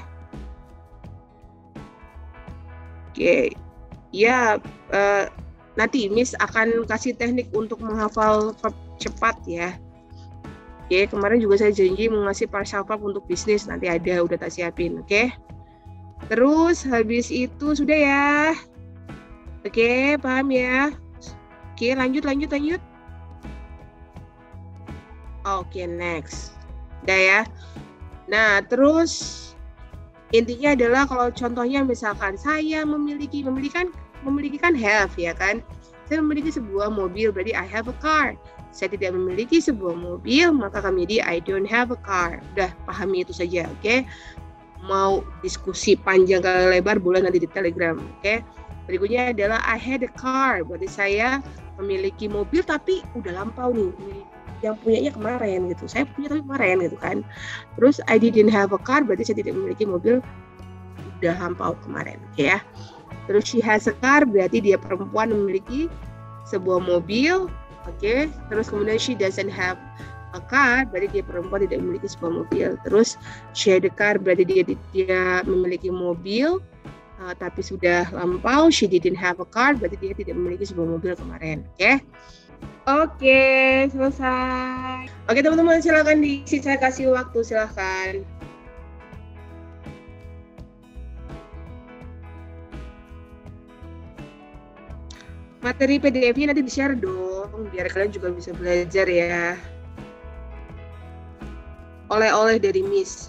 oke, ya uh, nanti Miss akan kasih teknik untuk menghafal verb cepat ya. Oke, kemarin juga saya janji mau ngasih partial verb untuk bisnis, nanti ada, udah tak siapin. Oke. Terus habis itu sudah ya. Oke, paham ya? Oke, lanjut lanjut lanjut. Oke, next. Udah ya. Nah, terus intinya adalah kalau contohnya misalkan saya memiliki memiliki kan memiliki kan have ya kan. Saya memiliki sebuah mobil, berarti I have a car. Saya tidak memiliki sebuah mobil, maka kami di I don't have a car. Udah, pahami itu saja, oke? Okay? Mau diskusi panjang kali lebar boleh nanti di Telegram, oke? Okay? Berikutnya adalah I had a car, berarti saya memiliki mobil tapi udah lampau nih, yang punyanya kemarin gitu. Saya punya tapi kemarin gitu kan. Terus I didn't have a car, berarti saya tidak memiliki mobil, udah lampau kemarin, oke okay ya? Terus she has a car, berarti dia perempuan memiliki sebuah mobil, oke? Okay? Terus kemudian she doesn't have a car, berarti dia perempuan tidak memiliki sebuah mobil. Terus she had a car, berarti dia dia memiliki mobil uh, tapi sudah lampau. She didn't have a car, berarti dia tidak memiliki sebuah mobil kemarin. Oke, okay? Oke, okay, selesai. Oke okay, teman-teman, silakan diisi, saya kasih waktu, silakan. Materi P D F-nya nanti di-share dong, biar kalian juga bisa belajar ya. Oleh-oleh dari Miss.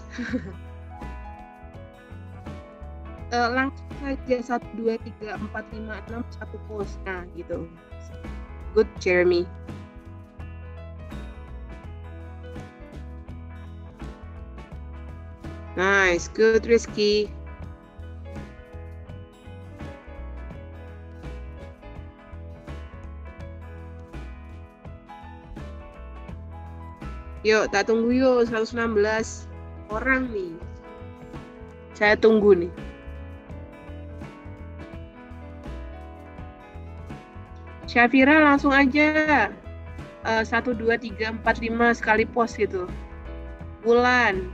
uh, langsung saja satu, dua, tiga, empat, lima, enam, satu post. Nah gitu. Good Jeremy. Nice, good Rizky. Yuk, tak tunggu yuk, seratus enam belas orang nih. Saya tunggu nih. Syafira langsung aja. Uh, satu, dua, tiga, empat, lima sekali post gitu. Bulan.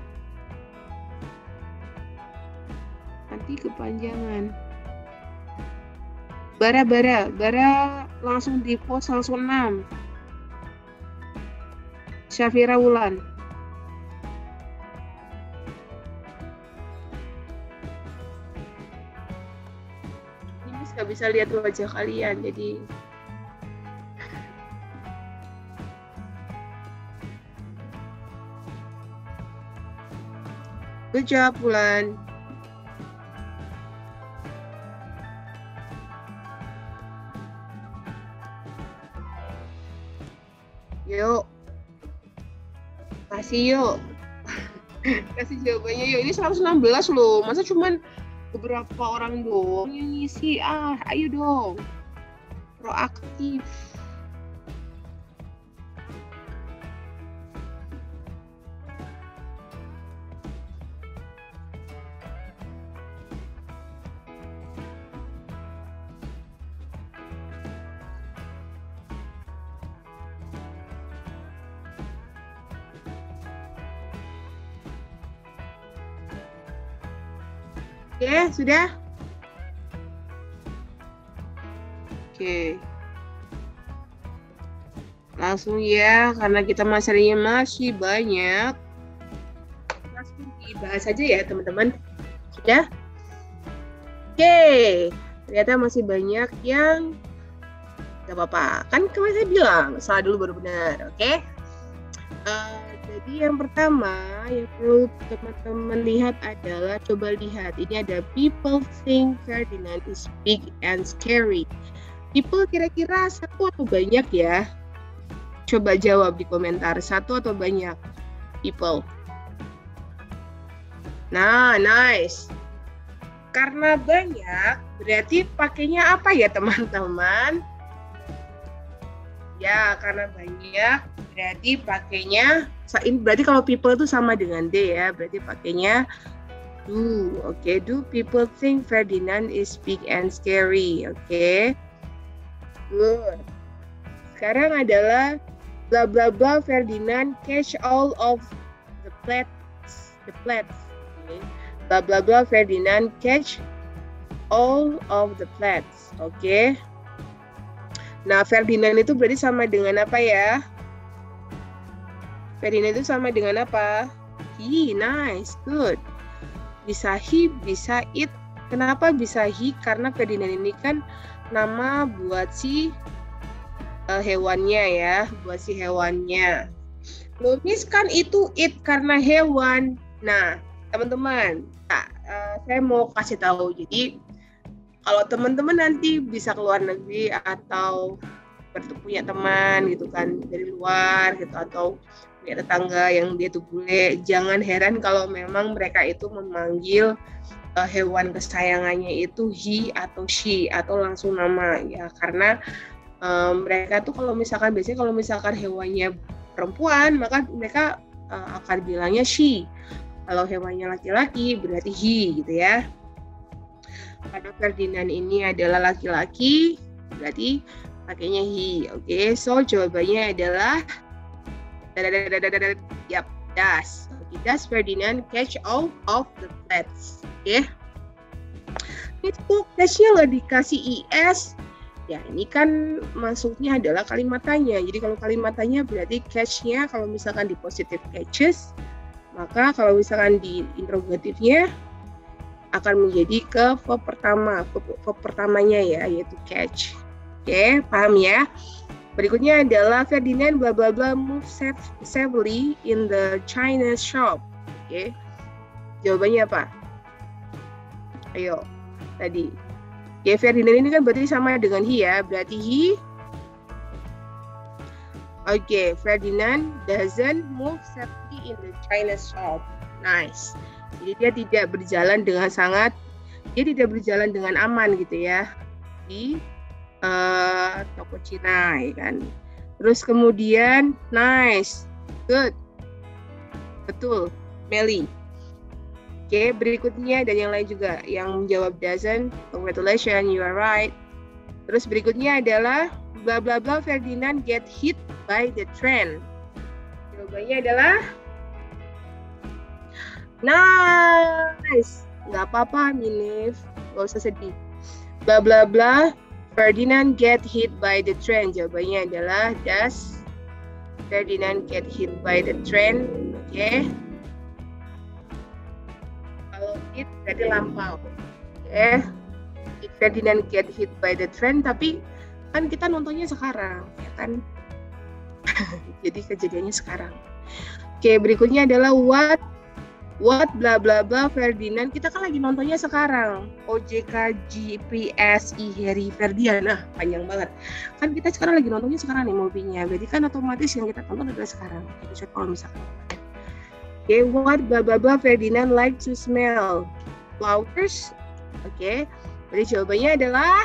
Nanti kepanjangan. Bara, bara. Bara langsung di post langsung enam. Syafira Wulan. Ini nggak bisa lihat wajah kalian, jadi good job Wulan. Yuk. Kasih yuk. Kasih jawabannya yuk. Ini seratus enam belas loh. Masa cuman beberapa orang doang yang ngisi? Ah, ayo dong. Proaktif. Oke, okay, sudah? Oke. Okay. Langsung ya, karena kita materinya masih banyak. Langsung dibahas aja ya teman-teman. Sudah? Oke, ternyata masih banyak yang gak apa-apa. Kan kemarin saya bilang, salah dulu baru benar. Oke? Uh, jadi yang pertama yang perlu teman-teman lihat adalah, coba lihat. Ini ada people think Ferdinand is big and scary. People kira-kira satu atau banyak ya? Coba jawab di komentar, satu atau banyak people. Nah, nice. Karena banyak, berarti pakainya apa ya teman-teman? Ya, karena banyak, berarti pakainya, berarti kalau people itu sama dengan D ya, berarti pakainya do. Oke, okay. Do people think Ferdinand is big and scary? Oke, okay. Good. Sekarang adalah bla bla bla Ferdinand catch all of the plants, the plants. Okay. Bla bla bla Ferdinand catch all of the plants. Oke. Okay. Nah, Ferdinand itu berarti sama dengan apa ya? Ferdinand itu sama dengan apa? He, nice, good. Bisa he, bisa it. Kenapa bisa he? Karena Ferdinand ini kan nama buat si Uh, hewannya ya, buat si hewannya. Lumis kan itu it karena hewan. Nah, teman-teman, nah, uh, saya mau kasih tahu. Jadi, kalau teman-teman nanti bisa ke luar negeri atau punya teman gitu kan dari luar gitu, atau punya tetangga yang dia tuh bule, jangan heran kalau memang mereka itu memanggil uh, hewan kesayangannya itu he atau she atau langsung nama ya, karena Um, mereka tuh kalau misalkan biasanya kalau misalkan hewannya perempuan maka mereka uh, akan bilangnya she. Kalau hewannya laki-laki berarti he gitu ya. Karena Ferdinand ini adalah laki-laki berarti pakainya he. Oke, okay, so jawabannya adalah yap, does. Okay, does Ferdinand catch all of the plants? Oke. Okay. Itu catch-nya nggak dikasih es. Ya, ini kan masuknya adalah kalimat tanya. Jadi kalau kalimat tanya berarti catch-nya kalau misalkan di positive catches, maka kalau misalkan di interrogatifnya akan menjadi ke verb pertama, verb pertamanya ya, yaitu catch. Oke, paham ya? Berikutnya adalah Ferdinand bla bla bla move savvily in the China shop. Oke. Jawabannya apa? Ayo, tadi. Ya, Ferdinand ini kan berarti sama dengan he ya, berarti he. Oke, okay, Ferdinand doesn't move safely in the China shop. Nice. Jadi dia tidak berjalan dengan sangat, dia tidak berjalan dengan aman gitu ya di uh, toko Cina, ya kan. Terus kemudian, nice, good, betul, Melly. Oke, okay, berikutnya dan yang lain juga yang menjawab doesn't, congratulations, you are right. Terus berikutnya adalah bla bla bla Ferdinand get hit by the train. Jawabannya adalah nice. Nggak apa-apa, Minif, nggak usah sedih. Bla bla bla Ferdinand get hit by the train. Jawabannya adalah does Ferdinand get hit by the train. Oke. Okay. It berarti lampau, ya. Yeah. Ferdinand get hit by the train, tapi kan kita nontonnya sekarang, ya kan? Jadi kejadiannya sekarang. Oke, okay, berikutnya adalah what what bla bla bla Ferdinand. Kita kan lagi nontonnya sekarang. O J K G P S I Harry Ferdian. Nah, panjang banget. Kan kita sekarang lagi nontonnya sekarang nih movie-nya. Berarti kan otomatis yang kita tonton adalah sekarang. Jadi kalau misalkan Oke, okay, what bla bla bla Ferdinand like to smell flowers. Oke, okay. Jadi jawabannya adalah,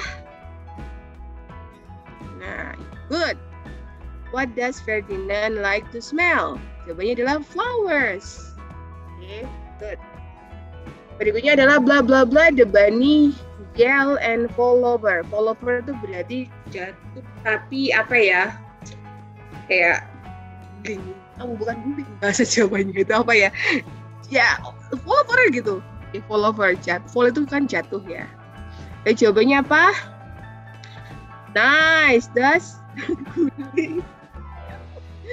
nah, good. What does Ferdinand like to smell? Jawabannya adalah flowers. Oke, okay, good. Berikutnya adalah bla bla bla the bunny yell and fall over. Fall over itu berarti jatuh, tapi apa ya? Kayak Oh, bukan guling, bahasa Jawanya itu apa ya? Ya, fall over gitu. Ya, fall over, jatuh. Fall itu kan jatuh ya. Dan jawabannya apa? Nice, das guling.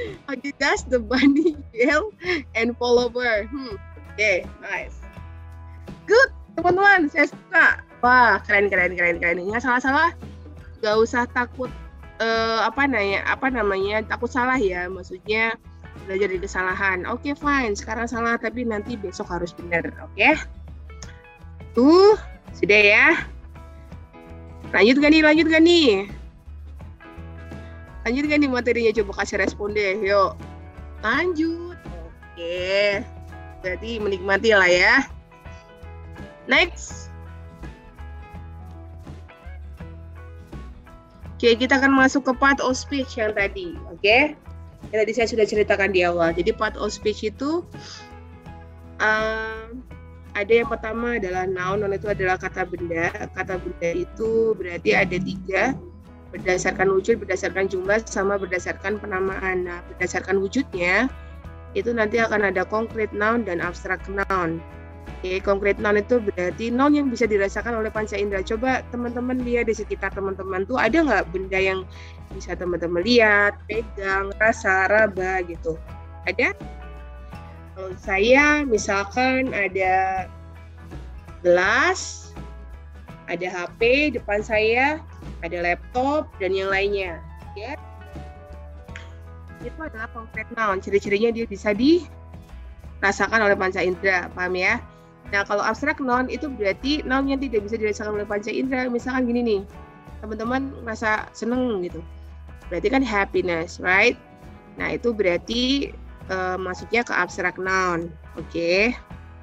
How does the bunny yell and follower? Hmm. Oke, okay, nice. Good, teman-teman, saya suka. Wah, keren, keren, keren, keren. Nggak salah-salah, nggak usah takut uh, apa namanya, apa namanya, takut salah ya. Maksudnya belajar dari kesalahan. Oke, okay, fine. Sekarang salah, tapi nanti besok harus benar. Oke? Okay? Tuh, sudah ya. Lanjut gak nih? Lanjut gak nih? Lanjut gak nih materinya? Coba kasih respon deh. Yuk. Lanjut. Oke. Berarti menikmati lah ya. Next. Oke, kita akan masuk ke part of speech yang tadi. Oke. Yang tadi saya sudah ceritakan di awal. Jadi part of speech itu um, ada yang pertama adalah noun. Noun itu adalah kata benda. Kata benda itu berarti ada tiga. Berdasarkan wujud, berdasarkan jumlah, sama berdasarkan penamaan. Nah, berdasarkan wujudnya, itu nanti akan ada concrete noun dan abstract noun. Oke, concrete noun itu berarti noun yang bisa dirasakan oleh panca indera. Coba teman-teman lihat di sekitar teman-teman tuh ada nggak benda yang bisa teman-teman lihat, pegang, rasa, raba gitu. Ada? Kalau saya misalkan ada gelas, ada H P depan saya, ada laptop, dan yang lainnya. Ya. Itu adalah concrete noun. Ciri-cirinya dia bisa dirasakan oleh panca indera. Paham ya? Nah, kalau abstract noun itu berarti noun yang tidak bisa dirasakan oleh panca indera. Misalkan gini nih, teman-teman merasa seneng gitu. Berarti kan happiness, right? Nah, itu berarti Uh, masuknya ke abstract noun, oke? Okay.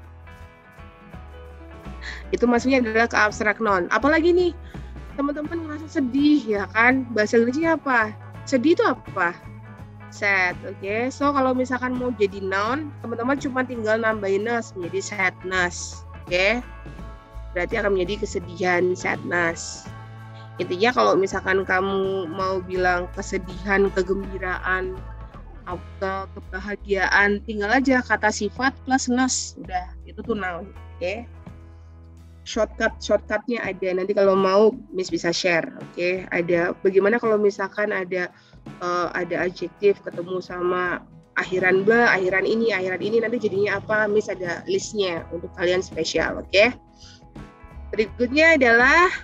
Itu masuknya adalah ke abstract noun. Apalagi nih, teman-teman merasa sedih, ya kan? Bahasa Inggrisnya apa? Sedih itu apa? Sad, oke? Okay? So kalau misalkan mau jadi noun, teman-teman cuma tinggal nambahin ness menjadi sadness, oke? Okay? Berarti akan menjadi kesedihan, sadness. Intinya kalau misalkan kamu mau bilang kesedihan, kegembiraan, atau kebahagiaan, tinggal aja kata sifat plus ness, udah itu tuh noun, oke? Okay? Shortcut shortcutnya ada, nanti kalau mau Miss bisa share, oke? Okay? Ada bagaimana kalau misalkan ada uh, ada adjektif ketemu sama akhiran ba, akhiran ini, akhiran ini, nanti jadinya apa? Miss ada listnya untuk kalian spesial, oke? Okay? Berikutnya adalah,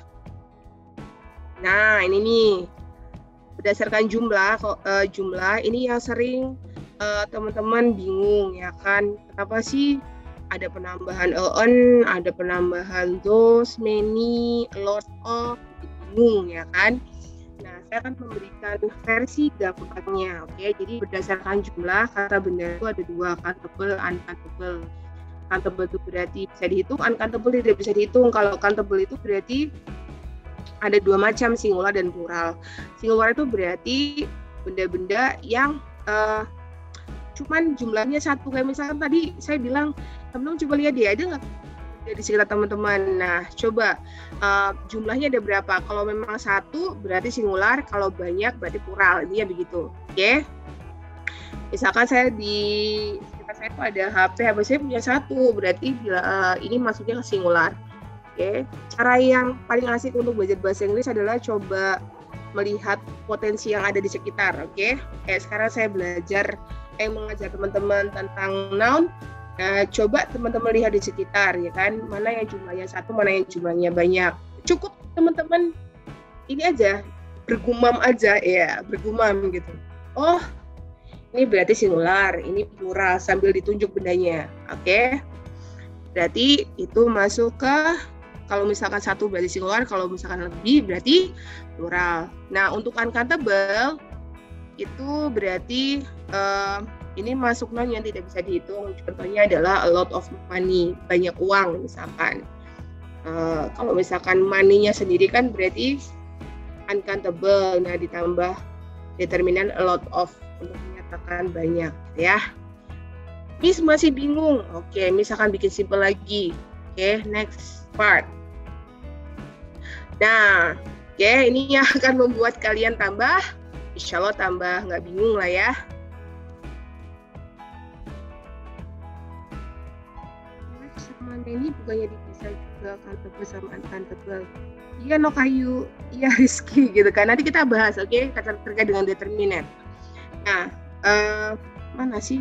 nah ini nih. Berdasarkan jumlah, uh, jumlah ini yang sering uh, teman-teman bingung ya kan, kenapa sih ada penambahan on, ada penambahan those, many, a lot of, bingung ya kan. Nah, saya akan memberikan versi gampangnya, oke? Okay? Jadi berdasarkan jumlah kata benda itu ada dua, countable, uncountable. Countable itu berarti bisa dihitung, uncountable tidak bisa dihitung. Kalau countable itu berarti ada dua macam, singular dan plural. Singular itu berarti benda-benda yang uh, cuman jumlahnya satu. Kayak misalkan tadi saya bilang, teman-teman coba lihat dia ada nggak di sekitar teman-teman. Nah, coba uh, jumlahnya ada berapa? Kalau memang satu berarti singular, kalau banyak berarti plural. Intinya begitu. Oke? Okay? Misalkan saya di sekitar saya itu ada H P, H P saya punya satu, berarti uh, ini masuknya ke singular. Oke, okay. Cara yang paling asik untuk belajar bahasa Inggris adalah coba melihat potensi yang ada di sekitar, oke? Okay? Kayak sekarang saya belajar, eh mengajar teman-teman tentang noun. Nah, coba teman-teman lihat di sekitar, ya kan? Mana yang jumlahnya satu, mana yang jumlahnya banyak. Cukup teman-teman ini aja, bergumam aja, ya, bergumam gitu. Oh, ini berarti singular, ini plural sambil ditunjuk bendanya, oke? Okay? Berarti itu masuk ke, kalau misalkan satu berarti singular, kalau misalkan lebih berarti plural. Nah, untuk uncountable itu berarti uh, ini masuk noun yang tidak bisa dihitung. Contohnya adalah a lot of money, banyak uang misalkan. Uh, kalau misalkan money-nya sendiri kan berarti uncountable. Nah, ditambah determinan a lot of untuk menyatakan banyak, ya. Miss masih bingung. Oke, okay, misalkan bikin simple lagi. Oke, okay, next part. Nah, oke, okay, ini yang akan membuat kalian tambah, insya Allah tambah nggak bingung lah ya. Sama ini bukannya dipisah juga countable sama uncountable. Iya, no kayu, iya Rizky gitu kan. Nanti kita bahas, oke, okay? Kata terkait dengan determinant. Nah, uh, mana sih?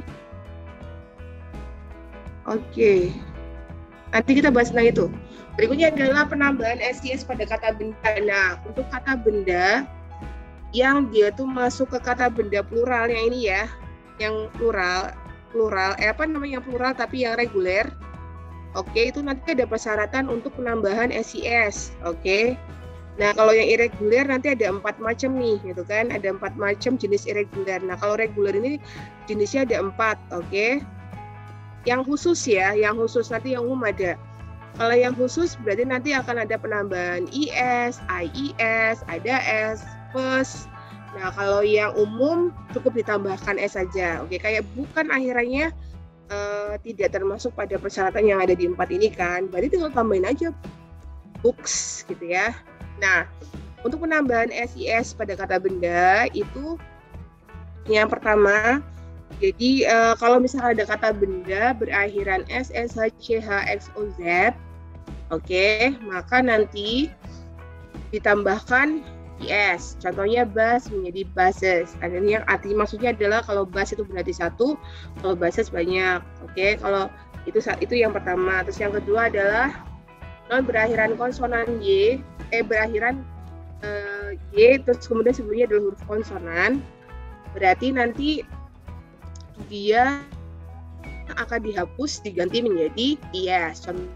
Oke, okay. Nanti kita bahas tentang itu. Berikutnya adalah penambahan S I S pada kata benda. Nah, untuk kata benda yang dia tuh masuk ke kata benda pluralnya ini ya, yang plural, plural, eh apa namanya yang plural tapi yang reguler. Oke, itu nanti ada persyaratan untuk penambahan S I S. Oke. Nah, kalau yang irregular nanti ada empat macam nih, gitu kan? Ada empat macam jenis irregular. Nah, kalau regular ini jenisnya ada empat, oke? Yang khusus ya, yang khusus nanti yang umum ada. Kalau yang khusus berarti nanti akan ada penambahan I S, I I S, ada S, plus. Nah, kalau yang umum cukup ditambahkan S saja, oke? Kayak bukan akhirnya uh, tidak termasuk pada persyaratan yang ada di empat ini kan? Berarti tinggal tambahin aja books, gitu ya. Nah, untuk penambahan S I S pada kata benda itu yang pertama, jadi uh, kalau misalnya ada kata benda berakhiran S, S, H, C, H, X, O, Z, oke, okay, maka nanti ditambahkan I S. Contohnya bus menjadi buses. Adanya yang arti maksudnya adalah kalau bus itu berarti satu, kalau buses banyak. Oke, okay, kalau itu itu yang pertama. Terus yang kedua adalah non berakhiran konsonan Y. eh berakhiran uh, Y terus kemudian sebelumnya adalah huruf konsonan, berarti nanti dia akan dihapus diganti menjadi I S, contoh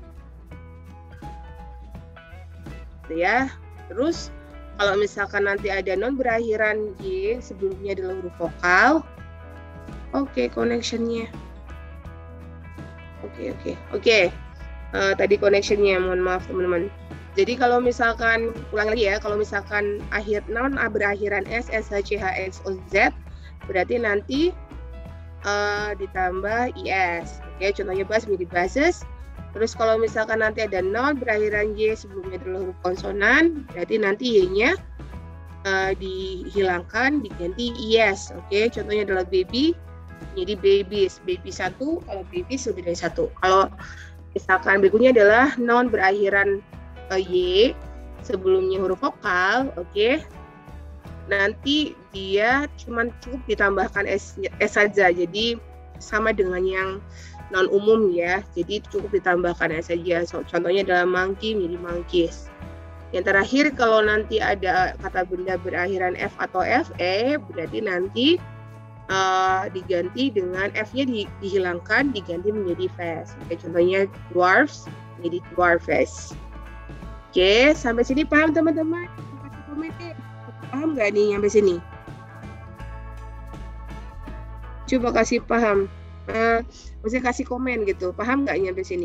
ya. Terus kalau misalkan nanti ada non berakhiran Y sebelumnya adalah huruf vokal, oke okay, connectionnya oke okay, oke okay, oke okay. uh, tadi connectionnya mohon maaf teman-teman. Jadi kalau misalkan, ulang lagi ya, kalau misalkan akhir non berakhiran S, S, H, C, H, X, O, Z, berarti nanti uh, ditambah I S. Oke, contohnya bus menjadi buses. Terus kalau misalkan nanti ada non berakhiran Y sebelumnya adalah huruf konsonan, berarti nanti Y-nya uh, dihilangkan, diganti I S. Oke, contohnya adalah baby, jadi babies. Baby satu, kalau babies lebih dari satu. Kalau misalkan berikutnya adalah non berakhiran Y sebelumnya huruf vokal, oke, okay. Nanti dia cuma cukup ditambahkan S, S saja, jadi sama dengan yang non umum ya, jadi cukup ditambahkan S saja. So, contohnya adalah monkey menjadi monkeys. Yang terakhir kalau nanti ada kata benda berakhiran F atau F E, berarti nanti uh, diganti dengan F-nya di, dihilangkan, diganti menjadi face. Oke, contohnya dwarfs menjadi dwarfes. Oke, sampai sini paham teman-teman? Kasih komen deh. Paham nggak nih sampai sini? Coba kasih paham. Uh, maksudnya kasih komen gitu. Paham nggak sampai sini?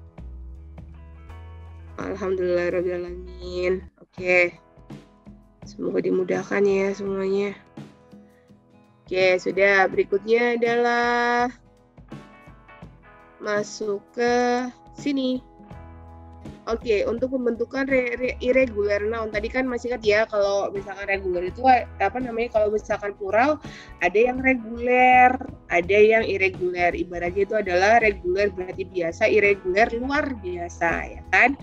Alhamdulillah rabbil alamin. Oke. Semoga dimudahkan ya semuanya. Oke, sudah. Berikutnya adalah masuk ke sini. Oke, untuk pembentukan re, re, irregular noun tadi kan masih ingat ya, kalau misalkan reguler itu apa namanya, kalau misalkan plural ada yang reguler, ada yang irregular. Ibaratnya itu adalah reguler berarti biasa, irregular luar biasa, ya kan?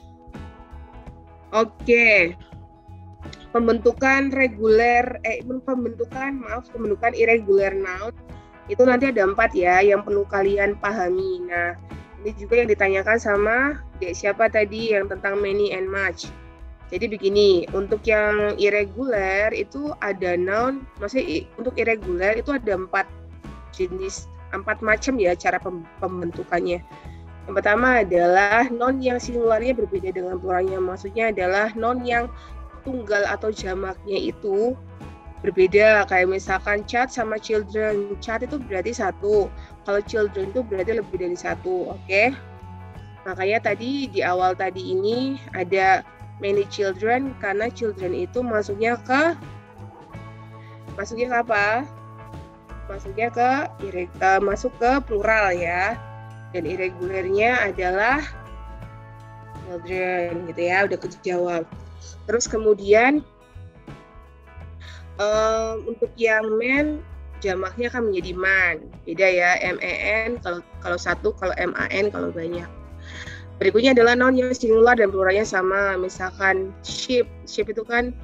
Oke. Pembentukan reguler eh pembentukan maaf pembentukan irregular noun itu nanti ada empat ya yang perlu kalian pahami. Nah, ini juga yang ditanyakan sama dek siapa tadi yang tentang many and much. Jadi begini, untuk yang irregular itu ada noun, maksudnya untuk irregular itu ada empat jenis, empat macam ya cara pembentukannya. Yang pertama adalah noun yang singularnya berbeda dengan pluralnya, maksudnya adalah noun yang tunggal atau jamaknya itu berbeda, kayak misalkan child sama children. Child itu berarti satu, kalau children itu berarti lebih dari satu, oke? Okay? Makanya tadi di awal tadi ini ada many children, karena children itu masuknya ke masuknya ke apa? Masuknya ke uh, masuk ke plural ya. Dan irregularnya adalah children gitu ya, udah kejawab. Terus kemudian Um, untuk yang men jamaknya akan menjadi man, beda ya, M E N kalau kalau satu, kalau M A N kalau banyak. Berikutnya adalah noun yang singular dan pluralnya sama, misalkan sheep, sheep itu kan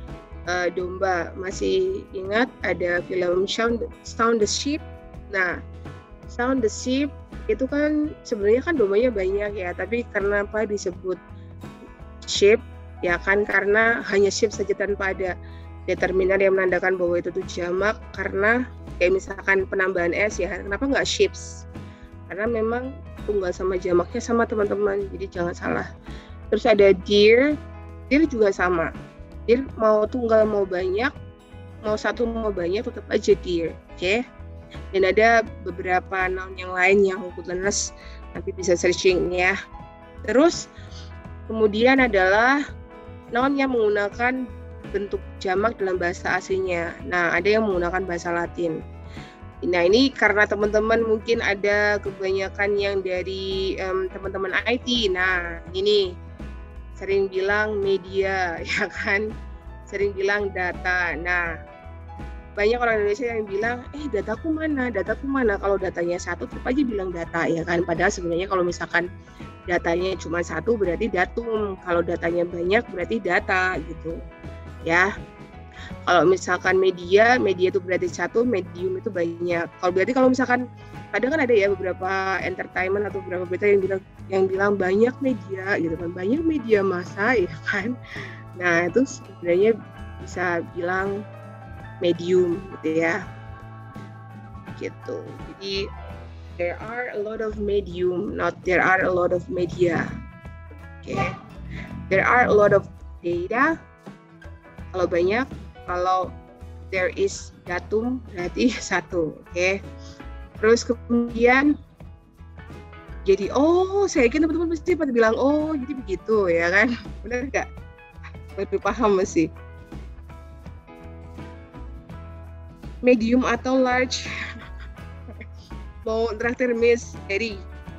uh, domba. Masih ingat ada film Shaun, Shaun the Sheep? Nah, Shaun the Sheep itu kan sebenarnya kan dombanya banyak ya, tapi karena apa disebut sheep? Ya kan karena hanya sheep saja tanpa ada determinan yang menandakan bahwa itu tuh jamak, karena kayak misalkan penambahan s ya, kenapa nggak sheeps? Karena memang tunggal sama jamaknya sama teman-teman, jadi jangan salah. Terus ada deer, deer juga sama. Deer mau tunggal mau banyak, mau satu mau banyak tetap aja deer, oke? Okay? Dan ada beberapa noun yang lain yang goodness nanti bisa searching ya. Terus kemudian adalah noun yang menggunakan bentuk jamak dalam bahasa aslinya. Nah, ada yang menggunakan bahasa Latin. Nah, ini karena teman-teman mungkin ada kebanyakan yang dari um, teman-teman I T. Nah, ini sering bilang media, ya kan? Sering bilang data. Nah, banyak orang Indonesia yang bilang, eh dataku mana? Dataku mana? Kalau datanya satu, tetap aja bilang data, ya kan? Padahal sebenarnya kalau misalkan datanya cuma satu, berarti datum. Kalau datanya banyak, berarti data, gitu. Ya, kalau misalkan media, media itu berarti satu, medium itu banyak. Kalau berarti kalau misalkan kadang kan ada ya beberapa entertainment atau beberapa berita yang bilang yang bilang banyak media gitu kan, banyak media massa ya kan. Nah itu sebenarnya bisa bilang medium gitu ya, gitu. Jadi there are a lot of medium, not there are a lot of media. Oke, okay. There are a lot of data. Kalau banyak, kalau there is datum berarti satu, oke. Okay? Terus kemudian jadi oh, saya yakin teman-teman pasti pada bilang oh, jadi begitu ya kan? Benar nggak? Baru paham masih. Medium atau large? Mau traktir Miss Eri?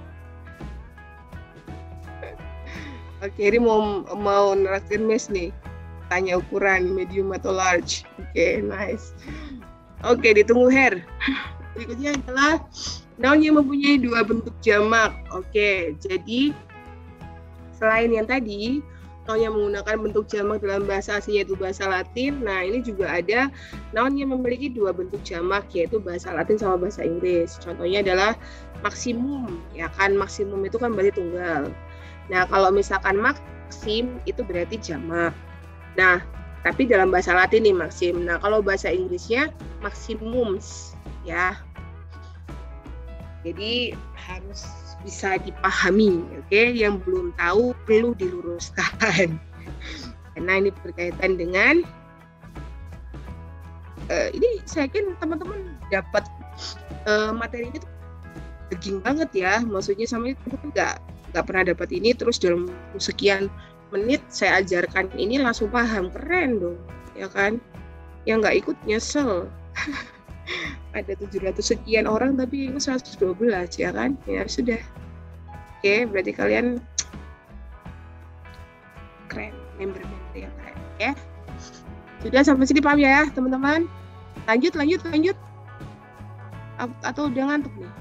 Oke, Eri mau mau traktir Miss nih. Tanya ukuran medium atau large. Oke, okay, nice. Oke, okay, ditunggu Her. Berikutnya adalah noun yang mempunyai dua bentuk jamak. Oke, okay, jadi selain yang tadi, noun yang menggunakan bentuk jamak dalam bahasa aslinya yaitu bahasa Latin. Nah, ini juga ada noun yang memiliki dua bentuk jamak yaitu bahasa Latin sama bahasa Inggris. Contohnya adalah maksimum, ya kan? Maksimum itu kan berarti tunggal. Nah, kalau misalkan maksim itu berarti jamak. Nah, tapi dalam bahasa Latin nih maksim. Nah, kalau bahasa Inggrisnya maksimums, ya. Jadi harus bisa dipahami, oke? Okay? Yang belum tahu perlu diluruskan. Karena ini berkaitan dengan uh, ini saya yakin teman-teman dapat uh, materinya tuh daging banget ya. Maksudnya sama itu nggak nggak pernah dapat ini terus dalam sekian menit saya ajarkan ini langsung paham, keren dong, ya kan? Yang nggak ikut nyesel. Ada tujuh ratus sekian orang tapi ikut seratus dua belas, ya kan? Ya sudah. Oke, berarti kalian keren, member-member yang keren, ya. Sudah sampai sini paham ya, teman-teman? Lanjut, lanjut, lanjut. Atau udah ngantuk nih?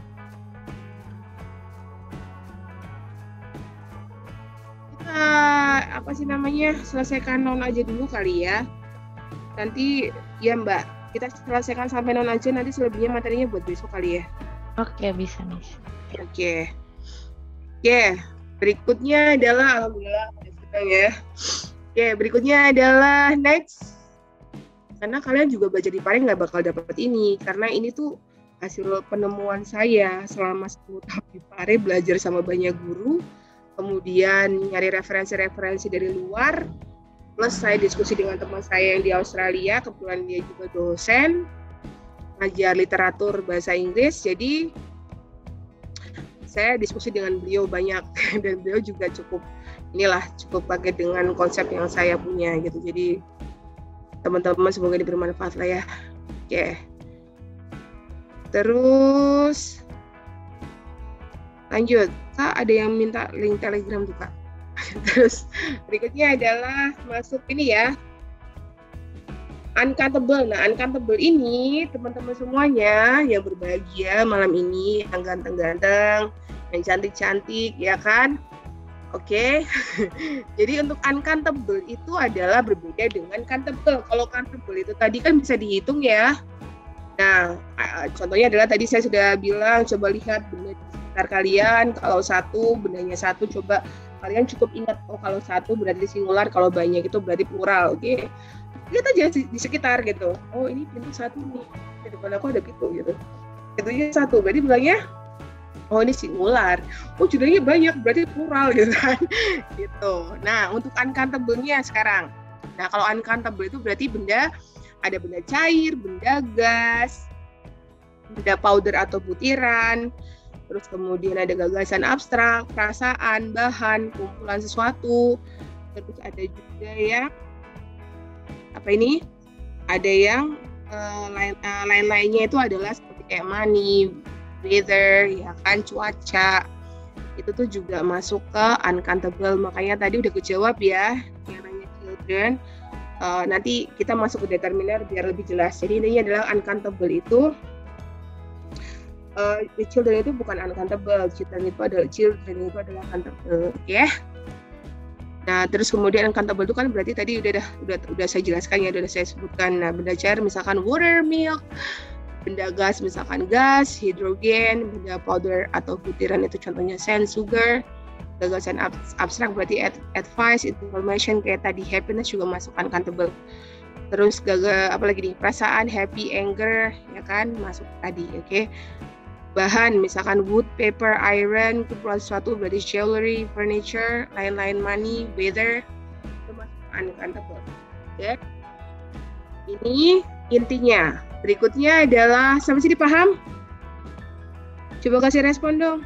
Apa sih namanya, selesaikan non aja dulu kali ya, nanti ya Mbak kita selesaikan sampai non aja, nanti selebihnya materinya buat besok kali ya. Oke, bisa Miss. Oke oke berikutnya adalah alhamdulillah sedang ya. Oke berikutnya adalah next, karena kalian juga belajar di Pare nggak bakal dapat ini, karena ini tuh hasil penemuan saya selama sepuluh tahun di Pare, belajar sama banyak guru, kemudian nyari referensi-referensi dari luar, plus saya diskusi dengan teman saya yang di Australia, kebetulan dia juga dosen, ngajar literatur bahasa Inggris, jadi saya diskusi dengan beliau banyak, dan beliau juga cukup, inilah, cukup pakai dengan konsep yang saya punya, gitu, jadi teman-teman semoga diberi manfaat lah ya. Oke. Terus, lanjut. Kak, ada yang minta link Telegram tuh Kak. Terus berikutnya adalah masuk ini ya, uncountable. Nah, uncountable ini teman-teman semuanya yang berbahagia malam ini, yang ganteng-ganteng, yang cantik-cantik, ya kan? Oke, jadi untuk uncountable itu adalah berbeda dengan countable. Kalau countable itu tadi kan bisa dihitung ya. Nah, contohnya adalah tadi saya sudah bilang, coba lihat benda di sekitar kalian. Kalau satu, bendanya satu, coba kalian cukup ingat, oh kalau satu berarti singular, kalau banyak itu berarti plural. Oke, lihat aja di sekitar gitu. Oh ini pintu satu nih, di depan aku ada pintu gitu. Pintunya satu, berarti bilangnya oh ini singular, oh judulnya banyak berarti plural gitu kan, gitu. Nah untuk uncountable-nya sekarang, nah kalau uncountable itu berarti benda, ada benda cair, benda gas, benda powder atau butiran, terus kemudian ada gagasan abstrak, perasaan, bahan, kumpulan sesuatu, terus ada juga ya apa ini, ada yang uh, lain uh, lain-lainnya itu adalah seperti kayak money, weather, ya kan, cuaca, itu tuh juga masuk ke uncountable. Makanya tadi udah kejawab ya yang nanya children. Uh, nanti kita masuk ke determiner biar lebih jelas. Jadi intinya adalah uncountable itu uh, children itu bukan uncountable, children itu adalah children itu adalah countable, oke? Okay? Nah terus kemudian uncountable itu kan berarti tadi udah udah udah saya jelaskan ya, udah saya sebutkan. Nah benda cair misalkan water, milk. Benda gas misalkan gas, hidrogen, benda powder atau butiran itu contohnya sand, sugar. Gagasan abstrak berarti advice, information kayak tadi, happiness juga masuk uncountable. Terus gagal apalagi nih, perasaan, happy, anger, ya kan, masuk tadi, oke. Okay? Bahan misalkan wood, paper, iron, kumpulan sesuatu berarti jewelry, furniture, lain-lain, money, weather, itu masuk uncountable. Oke. Okay? Ini intinya. Berikutnya adalah, sampai sini paham? Coba kasih respon dong.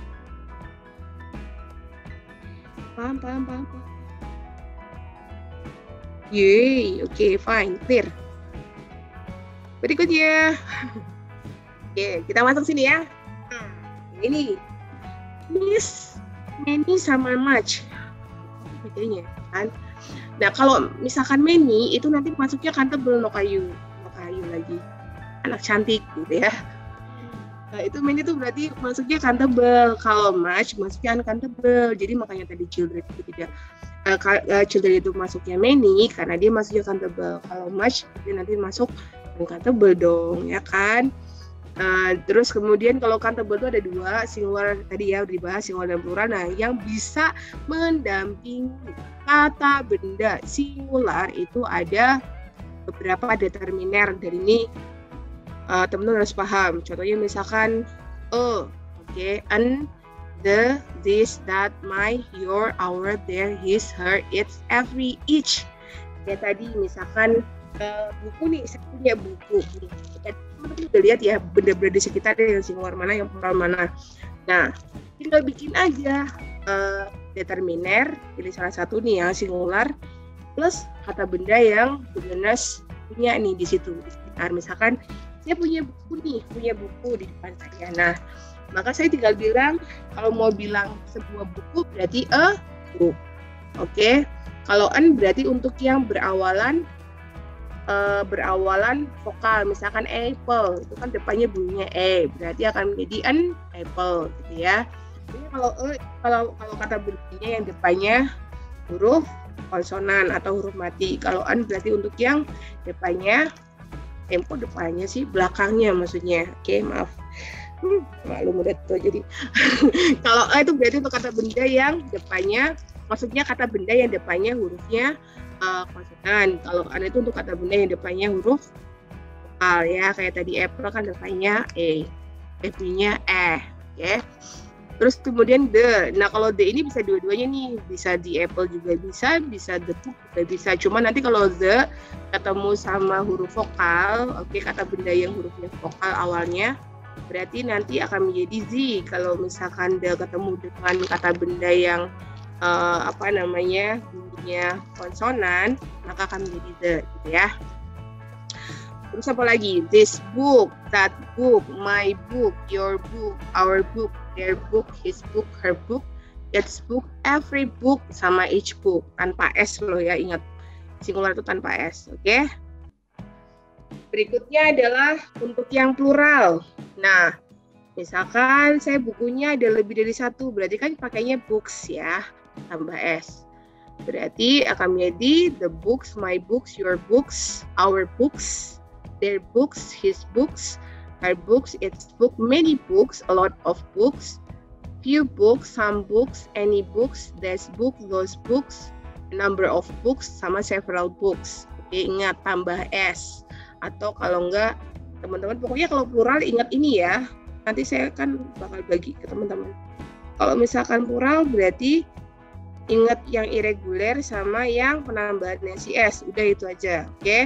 Paham, paham, paham. paham. Yeay, oke, okay, fine, clear. Berikutnya. Oke, okay, kita masuk sini ya. Nah, ini. Miss, many sama much. Bedanya, kan? Nah, kalau misalkan many, itu nanti masuknya countable, no kayu. Kayu lagi, anak cantik gitu ya. Nah itu many itu berarti masuknya countable. Kalau much masuknya uncountable. Jadi makanya tadi children itu tidak uh, uh, children itu masuknya many karena dia masuknya countable. Kalau much dia nanti masuk uncountable dong, ya kan? Uh, terus kemudian kalau countable itu ada dua, singular tadi ya udah dibahas, singular dan plural. Nah yang bisa mendampingi kata benda singular itu ada beberapa determiner. Dari ini uh, teman-teman harus paham. Contohnya misalkan oh, oke, okay, an, the, this, that, my, your, our, their, his, her, its, every, each. Kayak tadi misalkan uh, buku nih, saya punya buku. Teman-teman udah lihat ya benda-benda di sekitar yang singular mana, yang plural mana. Nah, tinggal bikin aja uh, determiner, pilih salah satu nih yang singular, plus kata benda yang benar punya nih di situ di sekitar. Misalkan saya punya buku nih, punya buku di depan saya. Nah, maka saya tinggal bilang kalau mau bilang sebuah buku berarti a book. Oke. Okay? Kalau an berarti untuk yang berawalan uh, berawalan vokal. Misalkan apple, itu kan depannya bunyinya e, berarti akan menjadi an apple gitu ya. Jadi kalau e, kalau kalau kata bendanya yang depannya huruf konsonan atau huruf mati. Kalau an berarti untuk yang depannya, tempo depannya sih, belakangnya maksudnya. Oke, okay, maaf. Hmm, maklum udah tua jadi. Kalau a itu berarti untuk kata benda yang depannya, maksudnya kata benda yang depannya hurufnya uh, konsonan. Kalau an itu untuk kata benda yang depannya huruf vokal ya. Kayak tadi apple kan depannya e, f-nya eh, oke. Okay? Terus kemudian the. Nah kalau the ini bisa dua-duanya nih, bisa di apple juga bisa, bisa the book juga bisa. Cuma nanti kalau the ketemu sama huruf vokal, oke, okay, kata benda yang hurufnya vokal awalnya, berarti nanti akan menjadi z. Kalau misalkan the ketemu dengan kata benda yang uh, apa namanya bunyinya konsonan, maka akan menjadi the, gitu ya. Terus apa lagi? This book, that book, my book, your book, our book, their book, his book, her book, its book, every book, sama each book. Tanpa S loh ya, ingat. Singular itu tanpa S, oke? Okay? Berikutnya adalah untuk yang plural. Nah, misalkan saya bukunya ada lebih dari satu, berarti kan pakainya books ya. tambah S. Berarti akan menjadi the books, my books, your books, our books, their books, his books, her books, its book, many books, a lot of books, few books, some books, any books, this book, those books, number of books, sama several books. Oke, ingat tambah S. Atau kalau enggak, teman-teman pokoknya kalau plural ingat ini ya. Nanti saya kan bakal bagi ke teman-teman. Kalau misalkan plural berarti ingat yang irregular sama yang penambahannya si S. Udah itu aja, oke? Okay?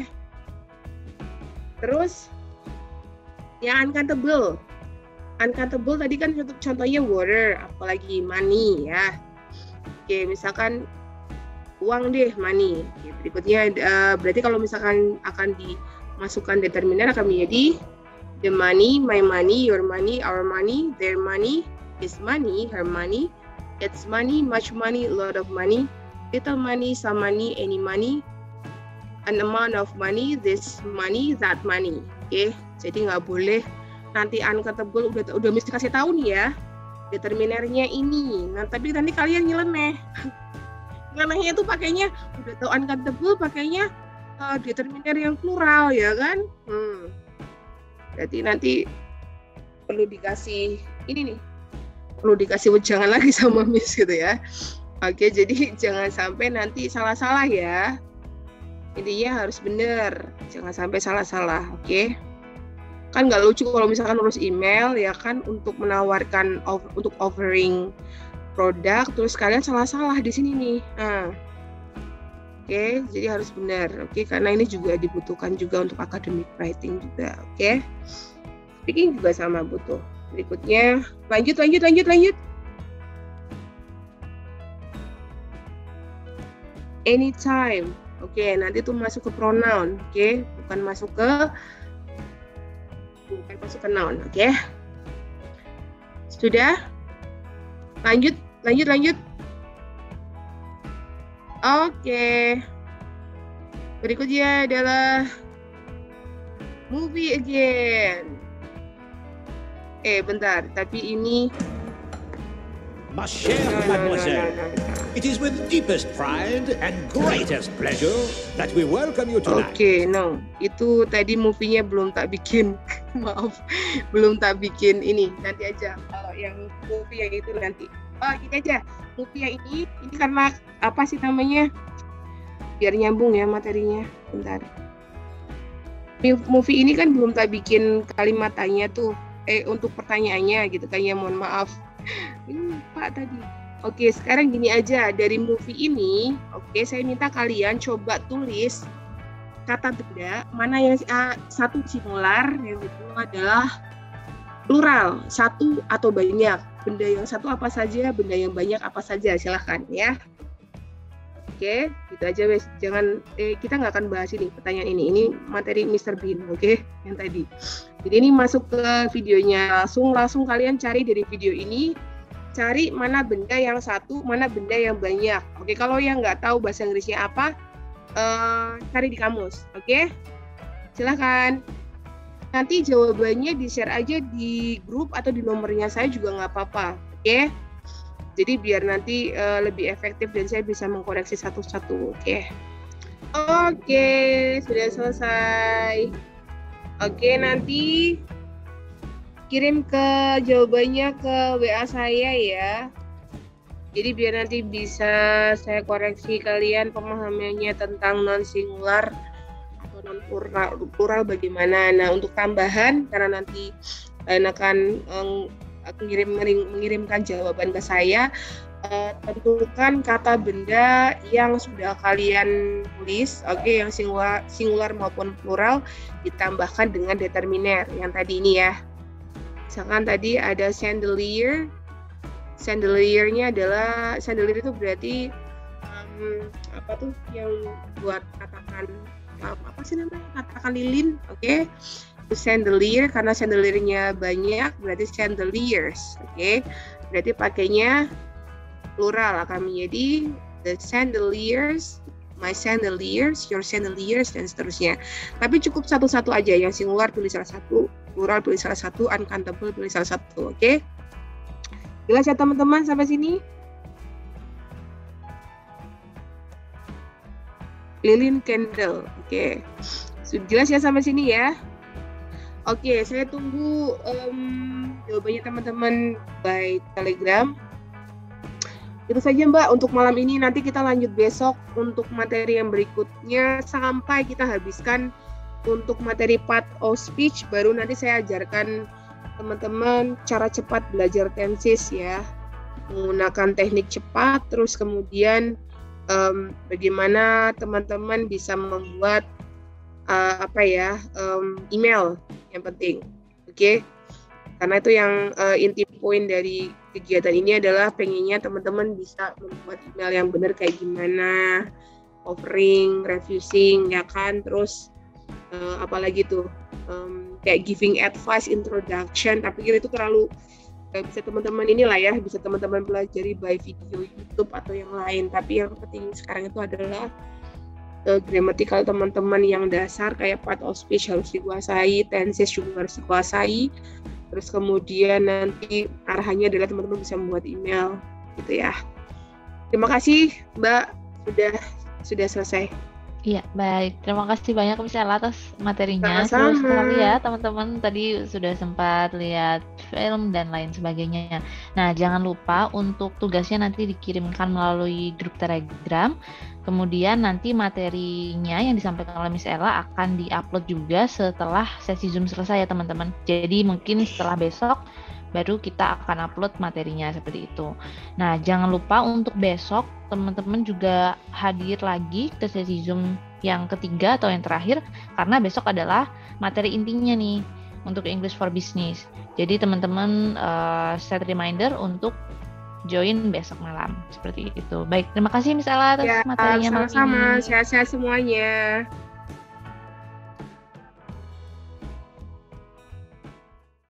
Terus yang uncountable. Uncountable tadi kan contohnya water, apalagi money ya. Oke, okay, misalkan uang deh, money. Oke, okay, berikutnya uh, berarti kalau misalkan akan dimasukkan determiner akan menjadi the money, my money, your money, our money, their money, his money, her money, its money, much money, a lot of money, little money, some money, any money, an amount of money, this money, that money. Oke, okay? Jadi nggak boleh nanti uncountable udah udah mesti kasih tahu nih ya determinernya ini. Nah tapi nanti kalian nyeleneh. Nyelenehnya tuh pakainya udah tahu uncountable pakainya uh, determiner yang plural ya kan? Hmm. Berarti nanti perlu dikasih ini nih. Perlu dikasih wejangan lagi sama Miss gitu ya. Oke, jadi jangan sampai nanti salah-salah ya. Intinya harus benar, jangan sampai salah-salah, oke? Kan nggak lucu kalau misalkan urus email ya kan untuk menawarkan untuk offering produk terus kalian salah-salah di sini nih. Nah, oke, jadi harus benar, oke? Karena ini juga dibutuhkan juga untuk academic writing juga, oke? Speaking juga sama butuh. Berikutnya, lanjut, lanjut, lanjut, lanjut. Anytime. Oke, okay, nanti tuh masuk ke pronoun. Oke, okay? Bukan masuk ke bukan masuk ke noun. Oke. Okay? Sudah? Lanjut, lanjut, lanjut. Oke. Okay. Berikutnya adalah movie again. Eh, bentar, tapi ini Ma chère mademoiselle, it is with deepest pride and greatest pleasure that we welcome you tonight. Oke, okay, no. Itu tadi movie-nya belum tak bikin. Maaf, belum tak bikin ini. Nanti aja. Kalau yang movie yang itu nanti. Oh, ini aja. Movie yang ini, ini karena apa sih namanya? Biar nyambung ya materinya. Bentar. Movie ini kan belum tak bikin kalimat tanya tuh. Eh, untuk pertanyaannya gitu kan ya, mohon maaf. Ini Pak tadi. Oke, sekarang gini aja, dari movie ini, oke, saya minta kalian coba tulis kata benda mana yang uh, satu singular, yang kedua adalah plural, satu atau banyak. Benda yang satu apa saja, benda yang banyak apa saja, silahkan ya. Oke, gitu aja wes. Jangan eh, kita nggak akan bahas ini pertanyaan ini. Ini materi mister Bean, oke, yang tadi. Jadi ini masuk ke videonya. Langsung langsung kalian cari dari video ini, cari mana benda yang satu, mana benda yang banyak. Oke, kalau yang nggak tahu bahasa Inggrisnya apa, eh, cari di kamus. Oke, silahkan. Nanti jawabannya di-share aja di grup atau di nomornya saya juga nggak apa-apa. Oke. Jadi biar nanti uh, lebih efektif dan saya bisa mengkoreksi satu-satu, oke? Okay? Oke, okay, sudah selesai. Oke, okay, nanti kirim ke jawabannya ke W A saya ya. Jadi biar nanti bisa saya koreksi kalian pemahamannya tentang non singular atau non plural, plural bagaimana. Nah, untuk tambahan karena nanti kalian akan um, Mengirim, mengirimkan jawaban ke saya, uh, tentukan kata benda yang sudah kalian tulis, oke, okay, yang singular, singular maupun plural ditambahkan dengan determiner yang tadi ini ya. Misalkan tadi ada chandelier, chandeliernya adalah chandelier itu berarti um, apa tuh yang buat katakan apa sih namanya, katakan lilin, oke? Okay? Chandelier karena chandeliernya banyak berarti chandeliers, oke? Okay? Berarti pakainya plural akan menjadi the chandeliers, my chandeliers, your chandeliers dan seterusnya. Tapi cukup satu-satu aja, yang singular pilih salah satu, plural pilih salah satu, uncountable pilih salah satu, oke? Okay? Jelas ya teman-teman sampai sini? lilin candle. Oke, sudah jelas ya sampai sini ya. Oke, saya tunggu um, jawabannya teman-teman by Telegram. Itu saja Mbak untuk malam ini. Nanti kita lanjut besok untuk materi yang berikutnya sampai kita habiskan untuk materi part of speech. Baru nanti saya ajarkan teman-teman cara cepat belajar tenses ya, menggunakan teknik cepat. Terus kemudian um, bagaimana teman-teman bisa membuat uh, apa ya um, email yang penting, oke? Okay? Karena itu yang uh, inti poin dari kegiatan ini adalah pengennya teman-teman bisa membuat email yang benar kayak gimana, offering, refusing, ya kan, terus uh, apalagi tuh um, kayak giving advice, introduction. Tapi kira itu terlalu uh, bisa teman-teman inilah ya, bisa teman-teman pelajari by video YouTube atau yang lain. Tapi yang penting sekarang itu adalah uh, grammatical teman-teman yang dasar kayak part of speech harus dikuasai, tenses juga harus dikuasai. Terus kemudian nanti arahannya adalah teman-teman bisa membuat email gitu ya. Terima kasih Mbak, sudah sudah selesai. Iya, baik. Terima kasih banyak Miss Ella atas materinya. Sama-sama. Seru sekali ya teman-teman. Tadi sudah sempat lihat film dan lain sebagainya. Nah, jangan lupa untuk tugasnya nanti dikirimkan melalui grup Telegram. Kemudian nanti materinya yang disampaikan oleh Miss Ella akan diupload juga setelah sesi Zoom selesai ya teman-teman. Jadi mungkin setelah besok baru kita akan upload materinya seperti itu. Nah, jangan lupa untuk besok teman-teman juga hadir lagi ke sesi Zoom yang ketiga atau yang terakhir, karena besok adalah materi intinya nih untuk English for Business. Jadi teman-teman uh, set reminder untuk join besok malam seperti itu. Baik, terima kasih Miss Ella atas Ya, materinya malam ini. sama-sama, sehat-sehat semuanya.